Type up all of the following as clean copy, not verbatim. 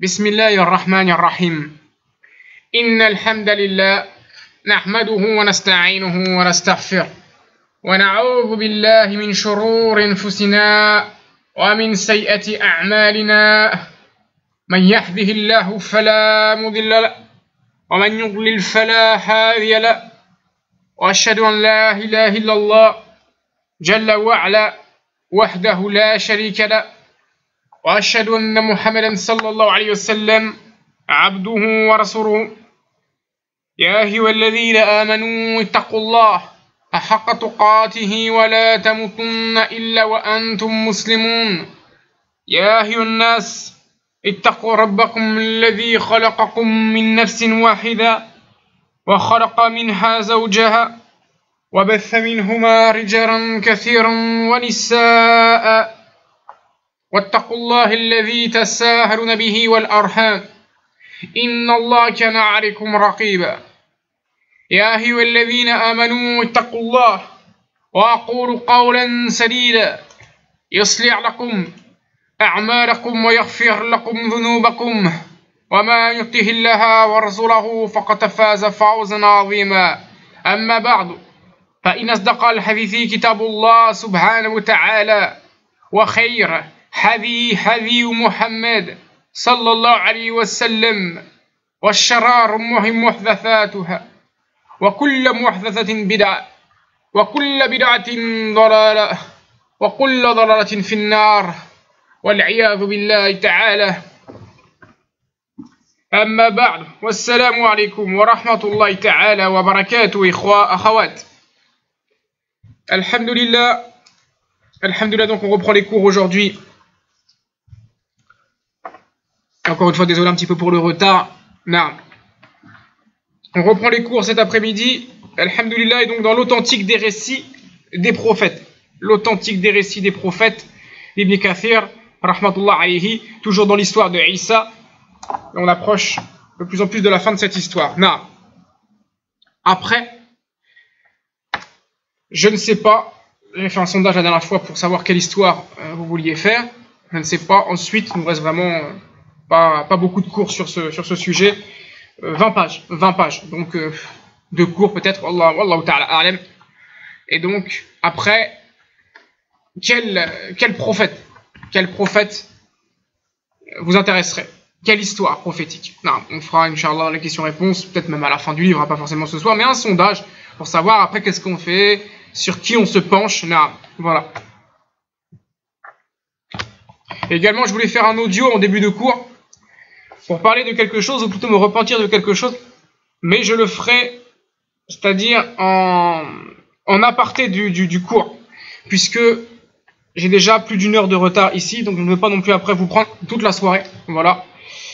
بسم الله الرحمن الرحيم إن الحمد لله نحمده ونستعينه ونستغفره ونعوذ بالله من شرور أنفسنا ومن سيئة أعمالنا من يهده الله فلا مضل له ومن يضلل فلا هادي له وأشهد أن لا إله إلا الله جل وعلا وحده لا شريك له وأشهد أن محمدا صلى الله عليه وسلم عبده ورسوله يا أيها الذين آمنوا اتقوا الله حق تقاته ولا تموتن إلا وأنتم مسلمون يا أيها الناس اتقوا ربكم الذي خلقكم من نفس واحدة وخلق منها زوجها وبث منهما رجالا كثيرا ونساء واتقوا الله الذي تساهلون به والأرحام إن الله كان عليكم رقيبا يا أيها الذين آمنوا اتقوا الله وأقولوا قولا سديدا يصلح لكم أعمالكم ويغفر لكم ذنوبكم وما يطع الله ورسوله فقد فاز فوزا عظيما أما بعد فإن أصدق الحديث كتاب الله سبحانه وتعالى وخير هدي محمد صلى الله عليه وسلم والشرار محدثاتها وكل محدثة بدعة وكل بدعة ضلالة وكل ضلالة في النار والعياذ بالله تعالى أما بعد والسلام عليكم ورحمة الله تعالى وبركاته أخوات Alhamdulillah, donc on reprend les cours aujourd'hui. Encore une fois, désolé un petit peu pour le retard. Non. On reprend les cours cet après-midi. Alhamdulillah, et donc dans l'authentique des récits des prophètes. L'authentique des récits des prophètes, Ibn Kathir, rahmatullah alayhi, toujours dans l'histoire de Isa. Et on approche de plus en plus de la fin de cette histoire. Non. Après, je ne sais pas, j'ai fait un sondage la dernière fois pour savoir quelle histoire vous vouliez faire. Je ne sais pas. Ensuite, il nous reste vraiment pas beaucoup de cours sur ce sujet. 20 pages. Donc, de cours peut-être. Wallahu ta'ala a'lam. Et donc, après, quel prophète vous intéresserait? Quelle histoire prophétique? Non, on fera, Inch'Allah, la question-réponse, peut-être même à la fin du livre, pas forcément ce soir, mais un sondage pour savoir après qu'est-ce qu'on fait, sur qui on se penche. Non, voilà. Et également, je voulais faire un audio en début de cours pour parler de quelque chose, ou plutôt me repentir de quelque chose, mais je le ferai, c'est-à-dire en aparté du cours, puisque j'ai déjà plus d'une heure de retard ici, donc je ne veux pas non plus après vous prendre toute la soirée. Voilà.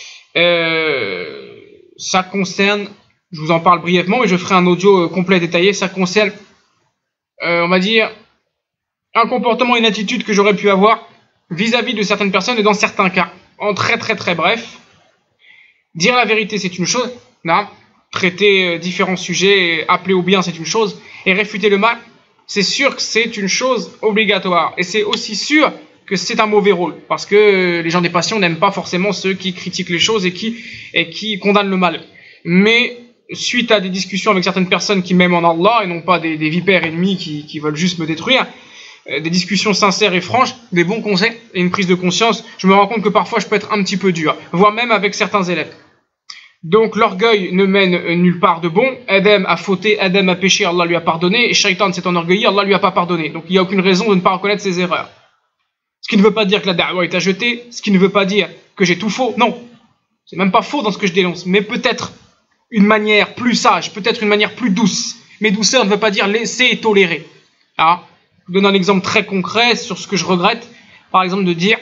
Ça concerne, je vous en parle brièvement, et je ferai un audio complet détaillé. Ça concerne, on va dire, un comportement, une attitude que j'aurais pu avoir vis-à-vis de certaines personnes, et dans certains cas, en très bref. Dire la vérité, c'est une chose. Non. Traiter différents sujets, appeler au bien, c'est une chose. Et réfuter le mal, c'est sûr que c'est une chose obligatoire. Et c'est aussi sûr que c'est un mauvais rôle. Parce que les gens des passions n'aiment pas forcément ceux qui critiquent les choses et qui condamnent le mal. Mais suite à des discussions avec certaines personnes qui m'aiment en Allah, et non pas des vipères ennemies qui veulent juste me détruire, des discussions sincères et franches, des bons conseils et une prise de conscience, je me rends compte que parfois je peux être un petit peu dur, voire même avec certains élèves. Donc l'orgueil ne mène nulle part de bon. Adam a fauté, Adam a péché, Allah lui a pardonné, et Shaitan s'est enorgueilli, Allah lui a pas pardonné. Donc il n'y a aucune raison de ne pas reconnaître ses erreurs. Ce qui ne veut pas dire que la da'wa est à jeter, ce qui ne veut pas dire que j'ai tout faux, non. C'est même pas faux dans ce que je dénonce, mais peut-être une manière plus sage, peut-être une manière plus douce. Mais douceur ne veut pas dire laisser et tolérer. Ah. Je vous donne un exemple très concret sur ce que je regrette. Par exemple, de dire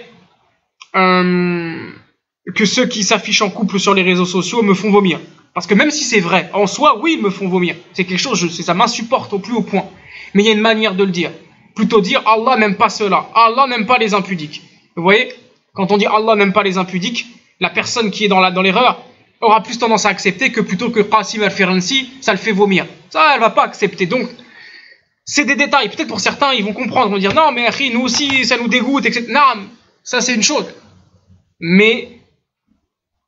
que ceux qui s'affichent en couple sur les réseaux sociaux me font vomir. Parce que même si c'est vrai, en soi, oui, ils me font vomir. C'est quelque chose, ça m'insupporte au plus haut point. Mais il y a une manière de le dire. Plutôt dire Allah n'aime pas cela. Allah n'aime pas les impudiques. Vous voyez, quand on dit Allah n'aime pas les impudiques, la personne qui est dans l'erreur aura plus tendance à accepter que plutôt que Qasim al-Firansi, ça le fait vomir. Ça, elle va pas accepter. Donc, c'est des détails. Peut-être pour certains, ils vont comprendre, ils vont dire non, mais Akhi, nous aussi, ça nous dégoûte, etc. Non, ça c'est une chose. Mais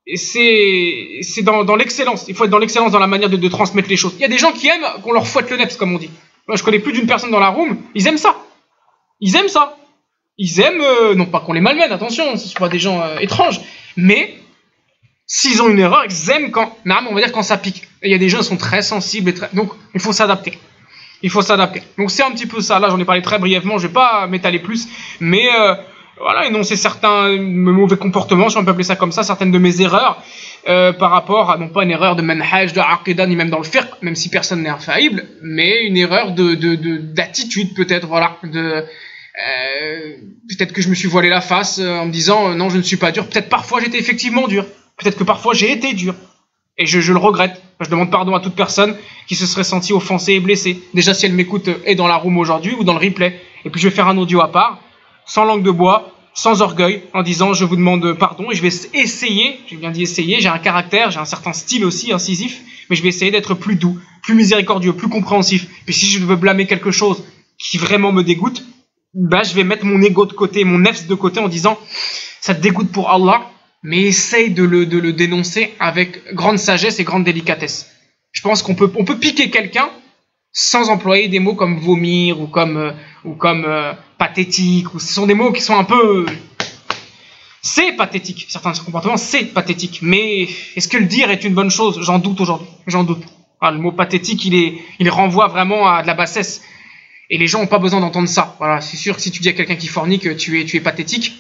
c'est dans l'excellence. Il faut être dans l'excellence dans la manière de transmettre les choses. Il y a des gens qui aiment qu'on leur fouette le neps, comme on dit. Moi, je connais plus d'une personne dans la room, ils aiment ça. Ils aiment ça. Ils aiment, non pas qu'on les malmène, attention, ce ne sont pas des gens étranges, mais s'ils ont une erreur, ils aiment quand, on va dire quand ça pique. Et il y a des gens qui sont très sensibles, donc il faut s'adapter. Il faut s'adapter. Donc c'est un petit peu ça. Là, j'en ai parlé très brièvement, je ne vais pas m'étaler plus, mais voilà, énoncer certains mauvais comportements, si on peut appeler ça comme ça, certaines de mes erreurs par rapport à, non pas une erreur de manhaj, de aqidah, ni même dans le fiqh, même si personne n'est infaillible, mais une erreur d'attitude peut-être, voilà, peut-être que je me suis voilé la face en me disant non, je ne suis pas dur. Peut-être parfois j'étais effectivement dur. Peut-être que parfois j'ai été dur. Et je le regrette. Je demande pardon à toute personne qui se serait sentie offensée et blessée. Déjà, si elle m'écoute et dans la room aujourd'hui ou dans le replay. Et puis je vais faire un audio à part, sans langue de bois, sans orgueil, en disant je vous demande pardon et je vais essayer, j'ai bien dit essayer, j'ai un caractère, j'ai un certain style aussi incisif, mais je vais essayer d'être plus doux, plus miséricordieux, plus compréhensif. Puis si je veux blâmer quelque chose qui vraiment me dégoûte, bah, je vais mettre mon ego de côté, mon nefs de côté en disant ça te dégoûte pour Allah, mais essaye de le dénoncer avec grande sagesse et grande délicatesse. Je pense qu'on peut piquer quelqu'un sans employer des mots comme vomir ou comme pathétique, ou ce sont des mots qui sont un peu... C'est pathétique, certains comportements, c'est pathétique, mais est-ce que le dire est une bonne chose? J'en doute aujourd'hui, j'en doute. Ah, le mot pathétique, il renvoie vraiment à de la bassesse. Et les gens n'ont pas besoin d'entendre ça. Voilà, c'est sûr que si tu dis à quelqu'un qui fornique que tu es pathétique,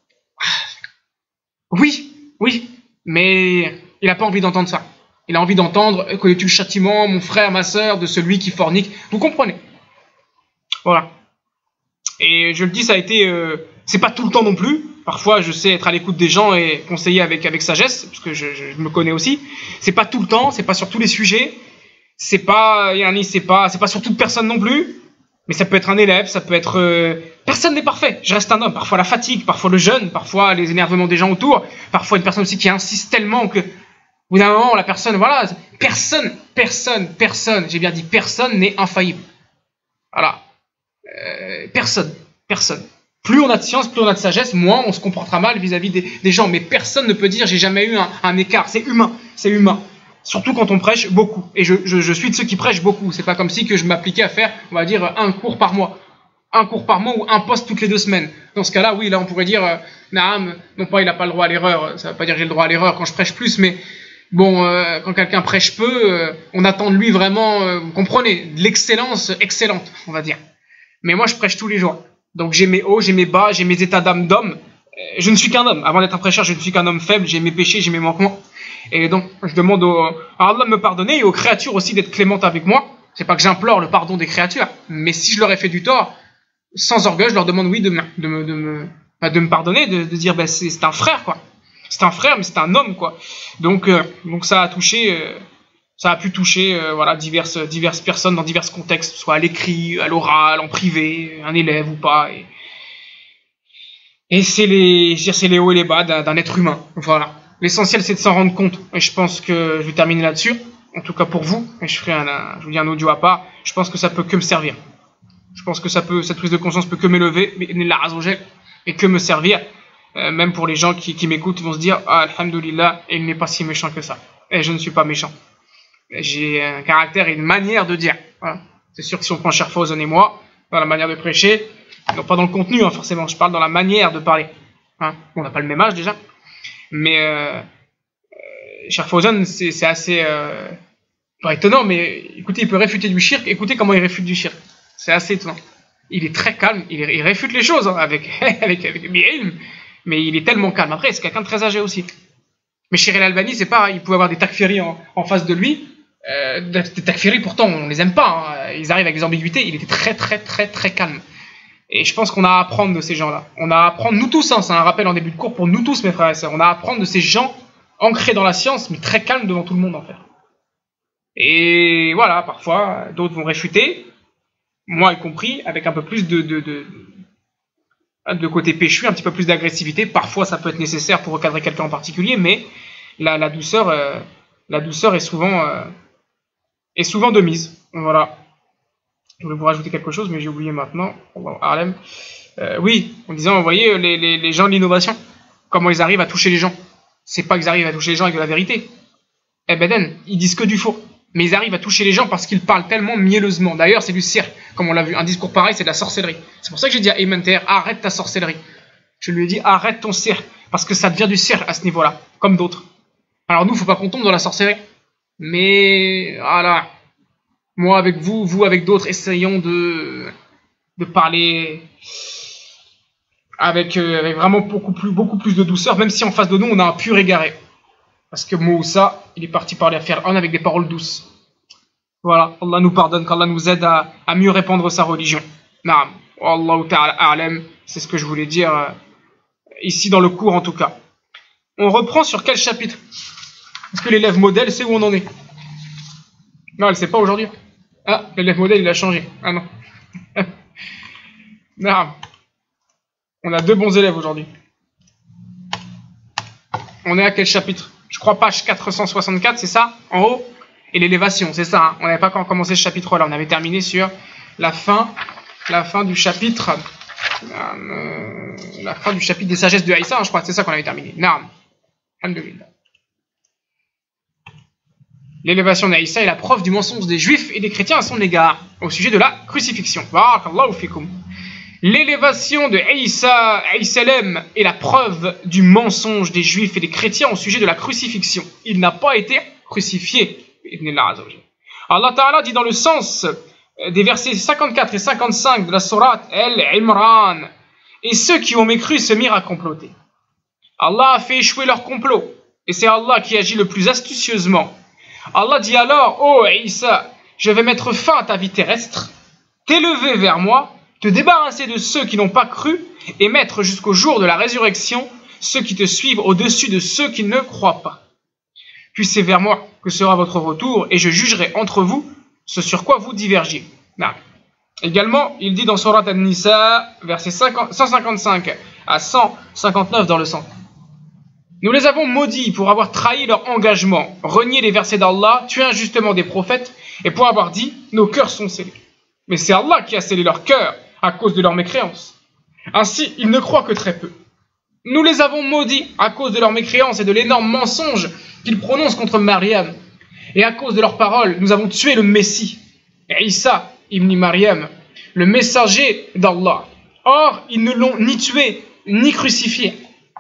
oui, mais il n'a pas envie d'entendre ça. Il a envie d'entendre connais-tu le châtiment, mon frère, ma sœur, de celui qui fornique. Vous comprenez? Voilà. Et je le dis, ça a été... c'est pas tout le temps non plus. Parfois, je sais être à l'écoute des gens et conseiller avec sagesse, parce que je me connais aussi. C'est pas tout le temps, c'est pas sur tous les sujets. C'est pas sur toute personne non plus. Mais ça peut être un élève, ça peut être... Personne n'est parfait, je reste un homme. Parfois la fatigue, parfois le jeûne, parfois les énervements des gens autour, parfois une personne aussi qui insiste tellement que, au bout d'un moment, la personne, voilà, personne, j'ai bien dit personne n'est infaillible. Voilà. Personne. Plus on a de science, plus on a de sagesse, moins on se comportera mal vis-à-vis des gens. Mais personne ne peut dire j'ai jamais eu un écart. C'est humain. Surtout quand on prêche beaucoup. Et je suis de ceux qui prêchent beaucoup. C'est pas comme si que je m'appliquais à faire, on va dire, un cours par mois. Un cours par mois ou un poste toutes les 2 semaines. Dans ce cas-là, oui, là on pourrait dire, Naam, non pas il n'a pas le droit à l'erreur. Ça veut pas dire que j'ai le droit à l'erreur quand je prêche plus, mais bon, quand quelqu'un prêche peu, on attend de lui vraiment, vous comprenez, de l'excellence excellente, on va dire. Mais moi je prêche tous les jours. Donc j'ai mes hauts, j'ai mes bas, j'ai mes états d'âme d'homme. Je ne suis qu'un homme. Avant d'être un prêcheur, je ne suis qu'un homme faible, j'ai mes péchés, j'ai mes manquements. Et donc, je demande à Allah de me pardonner et aux créatures aussi d'être clémentes avec moi. C'est pas que j'implore le pardon des créatures, mais si je leur ai fait du tort, sans orgueil, je leur demande, oui, de me pardonner, de dire, ben, c'est un frère, quoi. C'est un frère, mais c'est un homme, quoi. Donc ça a pu toucher, voilà, diverses personnes dans divers contextes, soit à l'écrit, à l'oral, en privé, un élève ou pas. Et c'est les hauts et les bas d'un être humain, voilà. L'essentiel, c'est de s'en rendre compte. Et je pense que je vais terminer là-dessus. En tout cas pour vous. Et je vous dis un audio à part. Je pense que ça peut que me servir. Je pense que cette prise de conscience peut que m'élever, et que me servir. Même pour les gens qui m'écoutent, vont se dire, ah, alhamdoulilah, il n'est pas si méchant que ça. Et je ne suis pas méchant. J'ai un caractère et une manière de dire. Voilà. C'est sûr que si on prend Cheikh Fawzan et moi, dans la manière de prêcher, non pas dans le contenu, hein, forcément, je parle dans la manière de parler. Hein. On n'a pas le même âge déjà. Mais Cheikh Fawzan, c'est assez pas étonnant, mais écoutez, il peut réfuter du shirk. Écoutez comment il réfute du shirk. C'est assez étonnant. Il est très calme, il réfute les choses hein, avec bi'ilm, mais il est tellement calme. Après, c'est quelqu'un de très âgé aussi. Mais Cheikh El-Albani, c'est pareil, il pouvait avoir des takfiris en face de lui. Des takfiris, pourtant, on les aime pas. Hein. Ils arrivent avec des ambiguïtés. Il était très calme. Et je pense qu'on a à apprendre de ces gens-là. On a à apprendre, nous tous, hein, c'est un rappel en début de cours pour nous tous, mes frères et sœurs. On a à apprendre de ces gens ancrés dans la science, mais très calmes devant tout le monde, en fait. Et voilà, parfois, d'autres vont réfuter, moi y compris, avec un peu plus de côté péchu, un petit peu plus d'agressivité. Parfois, ça peut être nécessaire pour recadrer quelqu'un en particulier, mais la douceur est souvent de mise. Voilà. Je voulais vous rajouter quelque chose, mais j'ai oublié maintenant. Harlem. Oui, en disant, vous voyez, les gens de l'innovation, comment ils arrivent à toucher les gens. C'est pas qu'ils arrivent à toucher les gens avec de la vérité. Eh ben, ils disent que du faux. Mais ils arrivent à toucher les gens parce qu'ils parlent tellement mielleusement. D'ailleurs, c'est du cirque, comme on l'a vu. Un discours pareil, c'est de la sorcellerie. C'est pour ça que j'ai dit à Ayman Taher, arrête ta sorcellerie. Je lui ai dit, arrête ton cirque. Parce que ça devient du cirque à ce niveau-là, comme d'autres. Alors nous, faut pas qu'on tombe dans la sorcellerie. Mais, voilà. Moi avec vous, vous avec d'autres, essayons de parler avec vraiment beaucoup plus de douceur, même si en face de nous, on a un pur égaré. Parce que Moussa, il est parti parler à Pharaon avec des paroles douces. Voilà, Allah nous pardonne, qu'Allah nous aide à mieux répandre sa religion. Naam, Wallahu ta'ala a'lam, c'est ce que je voulais dire ici dans le cours en tout cas. On reprend sur quel chapitre? Est-ce que l'élève modèle sait où on en est? Non, elle sait pas aujourd'hui. Ah, l'élève modèle il a changé. Ah non. Naam. On a deux bons élèves aujourd'hui. On est à quel chapitre? Je crois page 464, c'est ça, en haut. Et l'élévation, c'est ça. Hein. On n'avait pas encore commencé ce chapitre-là. On avait terminé sur la fin du chapitre, la fin du chapitre des sagesses de Aïssa. Hein, je crois que c'est ça qu'on avait terminé. Naam. Alhamdulillah. L'élévation d'Aïssa est la preuve du mensonge des Juifs et des chrétiens à son égard, au sujet de la crucifixion. Barakallahu fikum. L'élévation de Aïssa est la preuve du mensonge des Juifs et des chrétiens au sujet de la crucifixion. Il n'a pas été crucifié. Allah Ta'ala dit dans le sens des versets 54 et 55 de la sourate Al-Imran, et ceux qui ont mécru se mirent à comploter. Allah a fait échouer leur complot, et c'est Allah qui agit le plus astucieusement. Allah dit alors, ô Aïssa, je vais mettre fin à ta vie terrestre, t'élever vers moi, te débarrasser de ceux qui n'ont pas cru et mettre jusqu'au jour de la résurrection ceux qui te suivent au-dessus de ceux qui ne croient pas. Puis c'est vers moi que sera votre retour et je jugerai entre vous ce sur quoi vous divergez. Non. Également, il dit dans Surat An-Nisa, versets 155 à 159 dans le centre. Nous les avons maudits pour avoir trahi leur engagement, renié les versets d'Allah, tué injustement des prophètes et pour avoir dit « Nos cœurs sont scellés ». Mais c'est Allah qui a scellé leurs cœurs à cause de leur mécréance. Ainsi, ils ne croient que très peu. Nous les avons maudits à cause de leur mécréance et de l'énorme mensonge qu'ils prononcent contre Maryam. Et à cause de leurs paroles, nous avons tué le Messie, Isa ibn Maryam, le messager d'Allah. Or, ils ne l'ont ni tué, ni crucifié.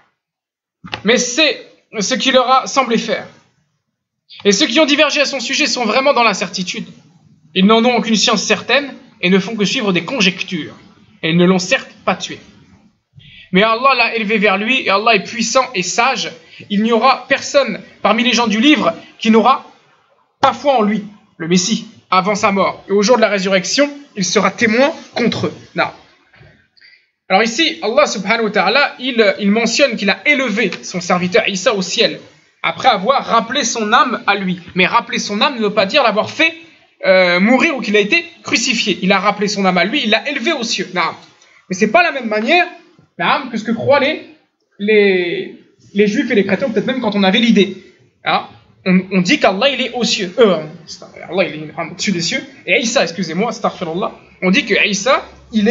Mais c'est ce qui leur a semblé faire. Et ceux qui ont divergé à son sujet sont vraiment dans l'incertitude. Ils n'en ont aucune science certaine et ne font que suivre des conjectures. Et ils ne l'ont certes pas tué. Mais Allah l'a élevé vers lui et Allah est puissant et sage. Il n'y aura personne parmi les gens du livre qui n'aura pas foi en lui, le Messie, avant sa mort. Et au jour de la résurrection, il sera témoin contre eux. Non. Alors ici, Allah subhanahu wa ta'ala, il mentionne qu'il a élevé son serviteur Isa au ciel, après avoir rappelé son âme à lui. Mais rappeler son âme ne veut pas dire l'avoir fait mourir ou qu'il a été crucifié. Il a rappelé son âme à lui, il l'a élevé aux cieux. Non. Mais c'est pas la même manière que ce que croient les juifs et les chrétiens, peut-être même quand on avait l'idée. Hein? On dit qu'Allah il est aux cieux. Allah il est au-dessus des cieux. Et Isa, excusez-moi, astaghfirullah, on dit que Isa, il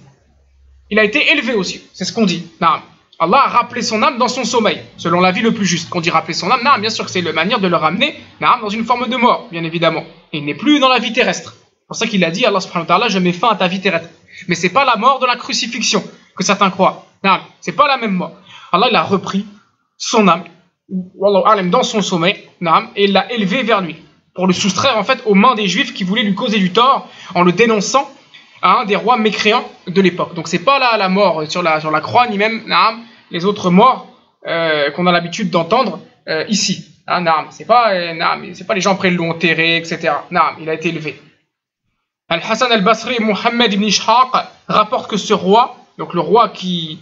a été élevé aux cieux. C'est ce qu'on dit. Non. Allah a rappelé son âme dans son sommeil, selon l'avis le plus juste. Qu'on dit rappeler son âme, non, bien sûr que c'est la manière de le ramener dans une forme de mort, bien évidemment. Et il n'est plus dans la vie terrestre. C'est pour ça qu'il a dit, Allah subhanahu wa ta'ala, je mets fin à ta vie terrestre. Mais c'est pas la mort de la crucifixion que certains croient. Non, c'est pas la même mort. Allah il a repris son âme, dans son sommeil, et il l'a élevé vers lui, pour le soustraire en fait aux mains des juifs qui voulaient lui causer du tort en le dénonçant à un des rois mécréants de l'époque. Donc c'est pas la mort sur la croix, ni même les autres morts qu'on a l'habitude d'entendre ici. C'est pas les gens après l'ont enterré, etc. Il a été élevé. Al-Hassan al-Basri, Mohammed ibn Ishaq rapporte que ce roi, donc le roi qui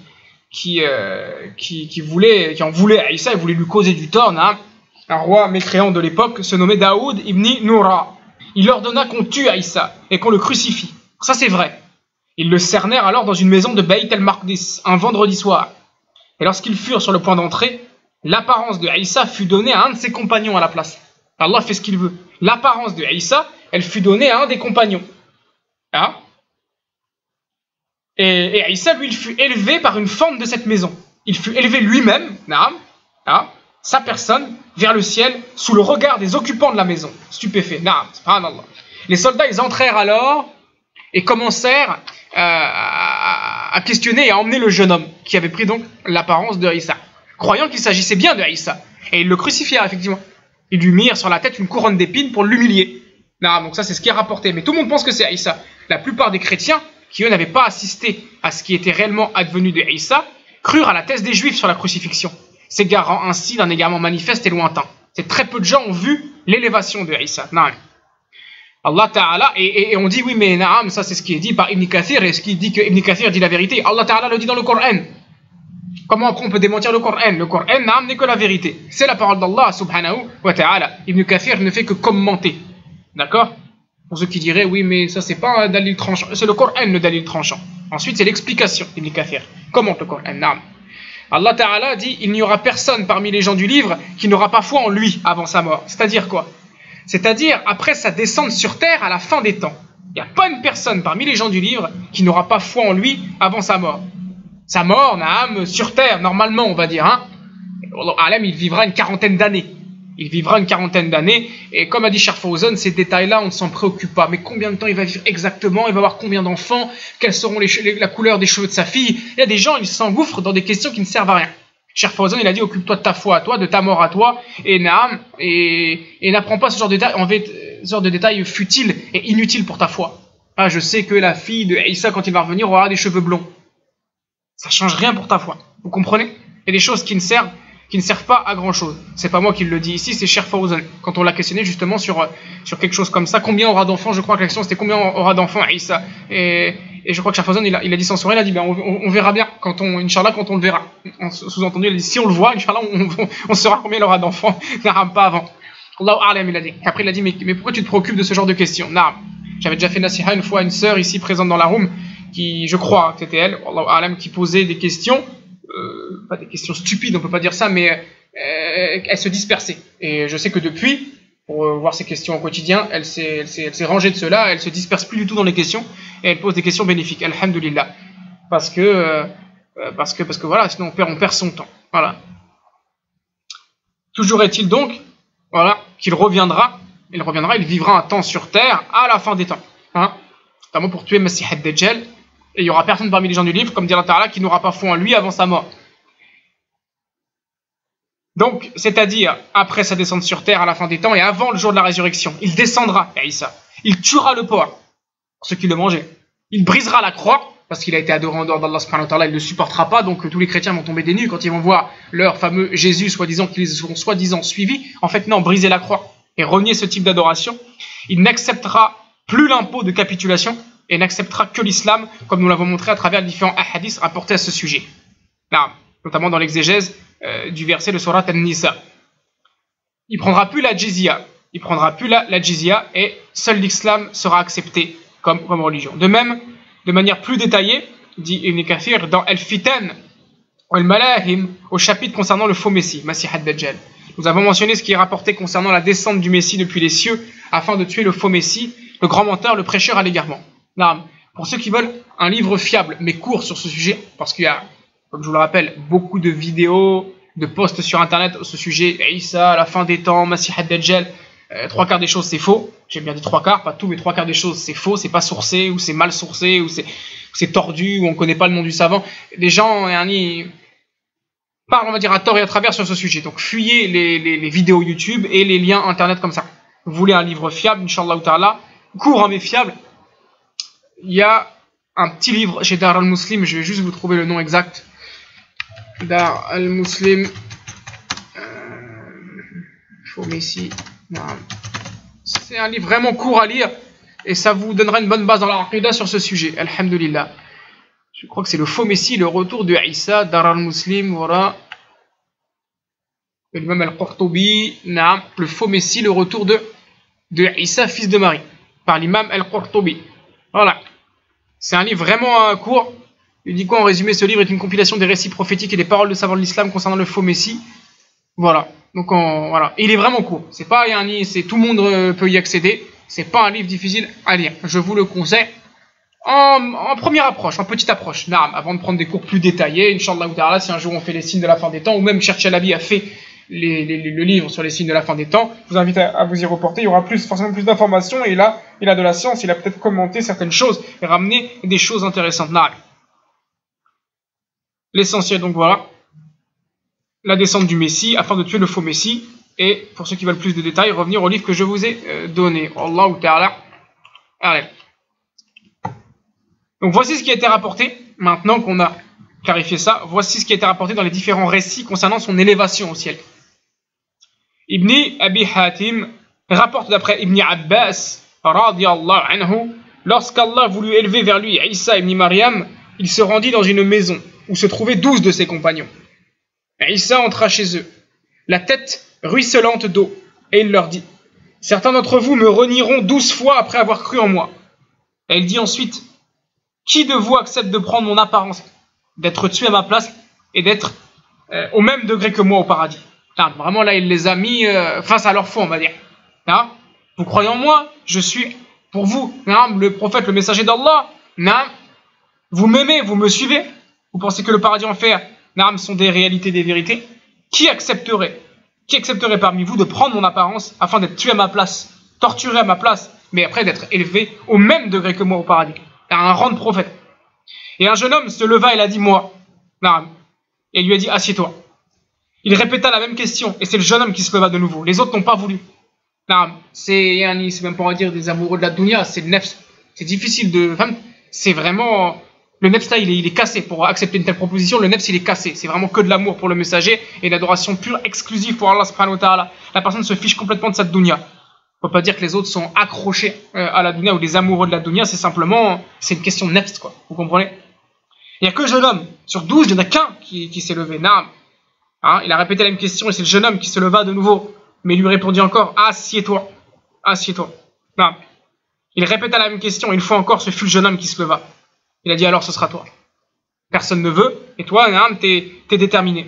en voulait à Isa, il voulait lui causer du tort, un roi mécréant de l'époque, se nommait Daoud ibn Noura. Il ordonna qu'on tue Isa et qu'on le crucifie. Ça c'est vrai. Ils le cernèrent alors dans une maison de Bayt al-Maqdis, un vendredi soir. Et lorsqu'ils furent sur le point d'entrer, l'apparence de Isa fut donnée à un de ses compagnons à la place. Allah fait ce qu'il veut. L'apparence de Isa, elle fut donnée à un des compagnons. Et Isa, lui, il fut élevé par une femme de cette maison. Il fut élevé lui-même, sa personne vers le ciel sous le regard des occupants de la maison. Stupéfait. Naam, subhanallah. Les soldats, ils entrèrent alors et commencèrent à questionner et à emmener le jeune homme qui avait pris donc l'apparence de Isa, croyant qu'il s'agissait bien de Isa. Et ils le crucifièrent effectivement. Ils lui mirent sur la tête une couronne d'épines pour l'humilier. Donc ça c'est ce qui est rapporté. Mais tout le monde pense que c'est Isa. La plupart des chrétiens, qui eux n'avaient pas assisté à ce qui était réellement advenu de Isa, crurent à la thèse des Juifs sur la crucifixion, s'égarant ainsi d'un égarement manifeste et lointain. C'est très peu de gens ont vu l'élévation de Isa. Allah Ta'ala, et on dit oui mais naam, ça c'est ce qui est dit par Ibn Kathir, et ce qui dit que Ibn Kathir dit la vérité. Allah Ta'ala le dit dans le Coran. Comment après on peut démentir le Coran? Le Coran naam n'est que la vérité. C'est la parole d'Allah subhanahu wa ta'ala. Ibn Kathir ne fait que commenter. D'accord? Pour ceux qui diraient oui mais ça c'est pas un dalil tranchant, c'est le Coran le dalil tranchant. Ensuite c'est l'explication d'Ibn Kathir. Commente le Coran naam. Allah Ta'ala dit il n'y aura personne parmi les gens du livre qui n'aura pas foi en lui avant sa mort. C'est-à-dire quoi? C'est-à-dire après sa descente sur terre à la fin des temps. Il n'y a pas une personne parmi les gens du livre qui n'aura pas foi en lui avant sa mort. Sa mort, naam, sur terre, normalement on va dire, hein. Alam, il vivra une quarantaine d'années. Il vivra une quarantaine d'années, et comme a dit Cheikh Fawzan, ces détails-là, on ne s'en préoccupe pas. Mais combien de temps il va vivre exactement? Il va avoir combien d'enfants? Quelles seront la couleur des cheveux de sa fille? Il y a des gens, ils s'engouffrent dans des questions qui ne servent à rien. Cheikh Fawzan, il a dit, occupe-toi de ta foi à toi, de ta mort à toi, et naam, et n'apprends pas ce genre de détails futiles et inutiles pour ta foi. Ah, je sais que la fille de Isa, quand il va revenir, aura des cheveux blonds. Ça change rien pour ta foi. Vous comprenez? Il y a des choses qui ne servent pas à grand chose. C'est pas moi qui le dis ici, c'est Cheikh Fawzan. Quand on l'a questionné justement sur quelque chose comme ça, combien aura d'enfants? Je crois que la question c'était combien aura d'enfants Isa. Et je crois que Cheikh Fawzan il a dit sans sourire, il a dit ben on verra bien Inch'Allah quand on le verra. Sous-entendu, il a dit si on le voit, Inch'Allah on saura combien il aura d'enfants. Pas avant. Allahu a'lam, il a dit. Après il a dit mais pourquoi tu te préoccupes de ce genre de questions? J'avais déjà fait nasiha une fois à une sœur ici présente dans la room qui, je crois que c'était elle, Allahu a'lam, qui posait des questions, pas des questions stupides, on peut pas dire ça, mais elle se dispersait. Et je sais que depuis, pour voir ces questions au quotidien, elle s'est rangée de cela, elle se disperse plus du tout dans les questions, et elle pose des questions bénéfiques, alhamdulillah. Parce que voilà, sinon on perd son temps. Voilà. Toujours est-il donc, voilà, qu'il reviendra, il vivra un temps sur terre à la fin des temps. Hein, notamment pour tuer Masih ad-Dajjal, et il n'y aura personne parmi les gens du livre, comme dit Allah Ta'ala, qui n'aura pas foi en lui avant sa mort. Donc, c'est-à-dire, après sa descente sur terre à la fin des temps et avant le jour de la résurrection, il descendra, Isa. Il tuera le porc, pour ceux qui le mangeaient. Il brisera la croix, parce qu'il a été adoré en dehors d'Allah subhanahu wa ta'ala, il ne le supportera pas, donc tous les chrétiens vont tomber des nues quand ils vont voir leur fameux Jésus, soi-disant qu'ils seront soi-disant suivis. En fait, non, briser la croix et renier ce type d'adoration. Il n'acceptera plus l'impôt de capitulation et n'acceptera que l'islam, comme nous l'avons montré à travers différents hadiths rapportés à ce sujet. Là, notamment dans l'exégèse du verset de Surat An-Nisa. Il prendra plus la jizya. Il prendra plus la jizya et seul l'islam sera accepté comme religion. De même, de manière plus détaillée, dit Ibn Kathir dans Al-Fitan Al-Malahim, au chapitre concernant le faux Messie, Masih ad-Dajjal. Nous avons mentionné ce qui est rapporté concernant la descente du Messie depuis les cieux afin de tuer le faux Messie, le grand menteur, le prêcheur à l'égarement. Pour ceux qui veulent un livre fiable mais court sur ce sujet, parce qu'il y a, comme je vous le rappelle, beaucoup de vidéos, de posts sur internet à ce sujet, Isa, la fin des temps, Masih ad-Dajjal, trois quarts des choses c'est faux. J'ai bien dit trois quarts, pas tout, mais trois quarts des choses c'est faux, c'est pas sourcé, ou c'est mal sourcé, ou c'est tordu, ou on connaît pas le nom du savant. Les gens parlent, on va dire, à tort et à travers sur ce sujet. Donc fuyez les vidéos YouTube et les liens internet comme ça. Vous voulez un livre fiable, Inch'Allah ta'ala, court mais fiable, il y a un petit livre chez Dar al-Muslim, je vais juste vous trouver le nom exact. Dar al-Muslim, faux Messie, c'est un livre vraiment court à lire et ça vous donnera une bonne base dans la aqida sur ce sujet, alhamdulillah. Je crois que c'est le faux Messie, le retour de Isa, Dar al-Muslim, voilà. L'imam al-Qurtubi, le faux Messie, le retour de Isa, fils de Marie, par l'imam al-Qurtubi. Voilà. C'est un livre vraiment court. Il dit quoi en résumé? Ce livre est une compilation des récits prophétiques et des paroles de savants de l'islam concernant le faux Messie. Voilà. Donc voilà. Et il est vraiment court. C'est pas tout le monde peut y accéder. C'est pas un livre difficile à lire. Je vous le conseille en première approche, en petite approche. Avant de prendre des cours plus détaillés, Inch'Allah ta'ala, si un jour on fait les signes de la fin des temps, ou même Cheikh Chalabi a fait le livre sur les signes de la fin des temps. Je vous invite à vous y reporter. Il y aura forcément plus d'informations. Et là, il a de la science. Il a peut-être commenté certaines choses et ramené des choses intéressantes. L'essentiel, donc voilà, la descente du Messie afin de tuer le faux Messie. Et pour ceux qui veulent plus de détails, revenir au livre que je vous ai donné. Allahu Ta'ala. Allez. Donc voici ce qui a été rapporté. Maintenant qu'on a clarifié ça, voici ce qui a été rapporté dans les différents récits concernant son élévation au ciel. Ibn Abi Hatim rapporte d'après Ibn Abbas, radiyallahu anhu, lorsqu'Allah voulut élever vers lui Isa ibn Maryam, il se rendit dans une maison où se trouvaient 12 de ses compagnons. Isa entra chez eux, la tête ruisselante d'eau, et il leur dit: certains d'entre vous me renieront 12 fois après avoir cru en moi. Et il dit ensuite: qui de vous accepte de prendre mon apparence, d'être tué à ma place et d'être au même degré que moi au paradis? Vraiment là, il les a mis face à leur foi, on va dire. Vous croyez en moi, je suis pour vous le prophète, le messager d'Allah. Vous m'aimez, vous me suivez. Vous pensez que le paradis et l'enfer sont des réalités, des vérités? Qui accepterait parmi vous de prendre mon apparence afin d'être tué à ma place, torturé à ma place, mais après d'être élevé au même degré que moi au paradis, à un rang de prophète? Et un jeune homme se leva et l'a dit: moi. Et il lui a dit: assieds-toi. Il répéta la même question et c'est le jeune homme qui se leva de nouveau. Les autres n'ont pas voulu. C'est même pas, on va dire, des amoureux de la dunya, c'est le nefs. C'est difficile de... c'est vraiment... Le nefs là, il est cassé. Pour accepter une telle proposition, le nefs il est cassé. C'est vraiment que de l'amour pour le messager et l'adoration pure, exclusive pour Allah subhanahu wa ta'ala. La personne se fiche complètement de cette dunya. On peut pas dire que les autres sont accrochés à la dunya ou des amoureux de la dunya, c'est simplement, c'est une question de nefs, quoi. Vous comprenez? Il n'y a que jeune homme. Sur 12, il n'y en a qu'un qui s'est levé. Il a répété la même question et c'est le jeune homme qui se leva de nouveau. Mais il lui répondit encore: assieds-toi. Assieds-toi. Il répéta la même question et une fois encore, ce fut le jeune homme qui se leva. Il a dit: alors ce sera toi. Personne ne veut, et toi, t'es déterminé.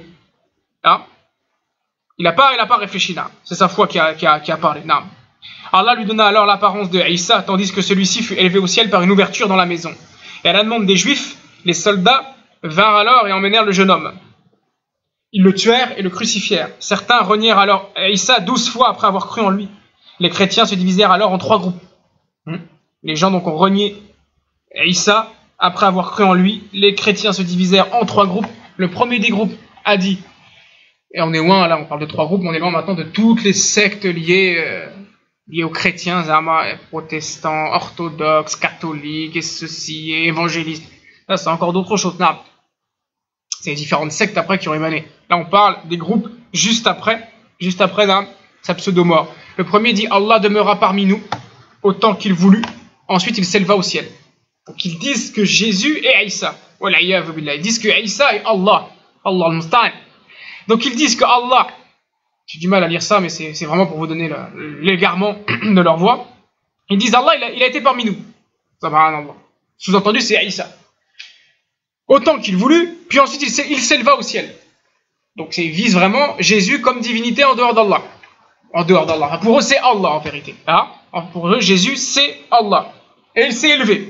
Il n'a pas réfléchi. C'est sa foi qui a parlé. Allah lui donna alors l'apparence de Isa, tandis que celui-ci fut élevé au ciel par une ouverture dans la maison. Et à la demande des Juifs, les soldats vinrent alors et emmenèrent le jeune homme. Ils le tuèrent et le crucifièrent. Certains renièrent alors Isa 12 fois après avoir cru en lui. Les chrétiens se divisèrent alors en 3 groupes. Les gens donc ont renié Isa après avoir cru en lui. Les chrétiens se divisèrent en 3 groupes. Le premier des groupes a dit, et on est loin, là on parle de 3 groupes, mais on est loin maintenant de toutes les sectes liées aux chrétiens, protestants, orthodoxes, catholiques, et ceci, et évangélistes. Là c'est encore d'autres choses. C'est les différentes sectes après qui ont émané. Là on parle des groupes juste après sa pseudo-mort. Le premier dit: Allah demeura parmi nous autant qu'il voulut. Ensuite il s'éleva au ciel. Donc ils disent que Jésus est Isa. Ils disent que Isa est Allah. Allah al-Musta'an. Donc ils disent que Allah, j'ai du mal à lire ça, mais c'est vraiment pour vous donner l'égarement de leur voix. Ils disent: Allah, il a été parmi nous. Subhanallah. Sous-entendu, c'est Isa. Autant qu'il voulut, puis ensuite il s'éleva au ciel. Donc ils visent vraiment Jésus comme divinité en dehors d'Allah. En dehors d'Allah. Pour eux, c'est Allah en vérité. Pour eux, Jésus, c'est Allah. Et il s'est élevé.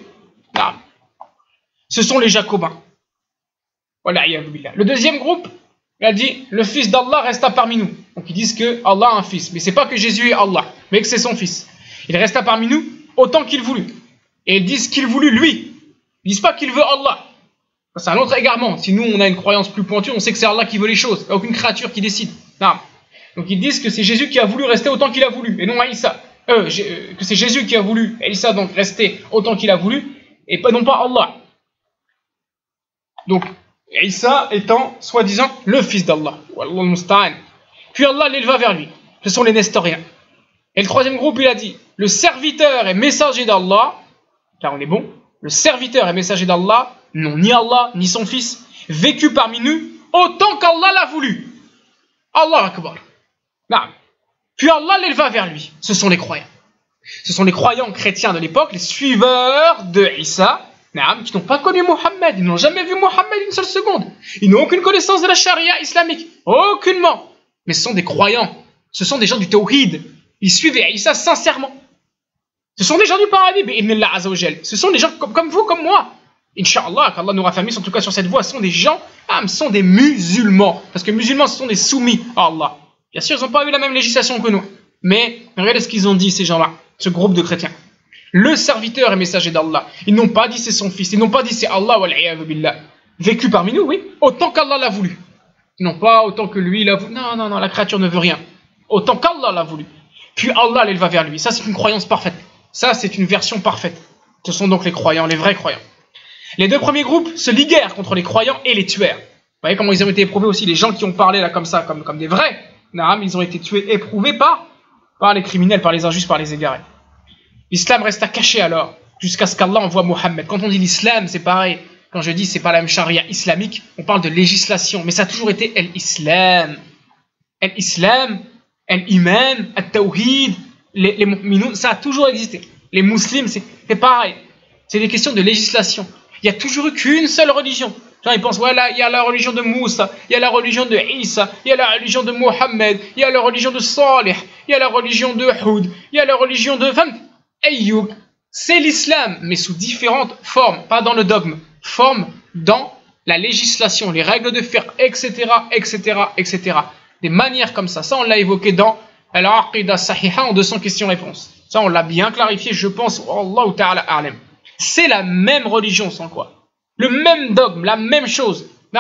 Ce sont les Jacobins. Le deuxième groupe, il a dit: le fils d'Allah resta parmi nous. Donc ils disent que Allah a un fils. Mais c'est pas que Jésus est Allah, mais que c'est son fils. Il resta parmi nous autant qu'il voulut. Et ils disent qu'il voulut lui. Ils disent pas qu'il veut Allah. C'est un autre égarement. Si nous on a une croyance plus pointue, on sait que c'est Allah qui veut les choses. Il n'y a aucune créature qui décide. Donc ils disent que c'est Jésus qui a voulu rester autant qu'il a voulu, et non Isa. Que c'est Jésus qui a voulu, et Isa donc rester autant qu'il a voulu, et non pas Allah. Donc Isa étant soi-disant le fils d'Allah. Puis Allah l'éleva vers lui. Ce sont les Nestoriens. Et le troisième groupe, il a dit: le serviteur et messager d'Allah, car on est bon, le serviteur et messager d'Allah, non ni Allah ni son fils, vécut parmi nous autant qu'Allah l'a voulu. Allah Akbar. Puis Allah l'éleva vers lui. Ce sont les croyants. Ce sont les croyants chrétiens de l'époque, les suiveurs de Isa, qui n'ont pas connu Mohammed. Ils n'ont jamais vu Mohammed une seule seconde. Ils n'ont aucune connaissance de la charia islamique. Aucunement. Mais ce sont des croyants. Ce sont des gens du tawhid. Ils suivent Isa sincèrement. Ce sont des gens du paradis. Ce sont des gens comme vous, comme moi. Inch'Allah, qu'Allah nous raffermisse en tout cas sur cette voie. Ce sont des gens, ce sont des musulmans. Parce que musulmans, ce sont des soumis à Allah. Bien sûr, ils n'ont pas eu la même législation que nous. Mais regardez ce qu'ils ont dit, ces gens-là, ce groupe de chrétiens. Le serviteur et messager d'Allah. Ils n'ont pas dit c'est son fils, ils n'ont pas dit c'est Allah wal-'iyadhu billah. Vécu parmi nous, oui, autant qu'Allah l'a voulu. Non pas autant que lui l'a voulu. Non, non, non, la créature ne veut rien. Autant qu'Allah l'a voulu. Puis Allah l'éleva vers lui. Ça, c'est une croyance parfaite. Ça, c'est une version parfaite. Ce sont donc les croyants, les vrais croyants. Les deux premiers groupes se liguèrent contre les croyants et les tuèrent. Vous voyez comment ils ont été éprouvés aussi, les gens qui ont parlé là comme ça, comme des vrais. Naam, ils ont été tués, éprouvés par les criminels, par les injustes, par les égarés. L'islam resta caché alors, jusqu'à ce qu'Allah envoie Mohammed. Quand on dit l'islam, c'est pareil. Quand je dis c'est pas la même charia islamique, on parle de législation, mais ça a toujours été l'islam. L'islam, l'iman, al-tawhid, les mu'minun, ça a toujours existé. Les musulmans, c'est pareil. C'est des questions de législation. Il n'y a toujours eu qu'une seule religion. Genre, ils pensent, voilà, il y a la religion de Moussa, il y a la religion de Isa, il y a la religion de Mohammed, il y a la religion de Salih, il y a la religion de Houd, il y a la religion de Ayyub. C'est l'islam, mais sous différentes formes, pas dans le dogme, formes dans la législation, les règles de fiqh, etc., etc., etc. Des manières comme ça. Ça, on l'a évoqué dans Al-Aqidah Sahiha en 200 questions-réponses. Ça, on l'a bien clarifié, je pense, Allahu Ta'ala a'lam. C'est la même religion, sans quoi. Le même dogme, la même chose. Non.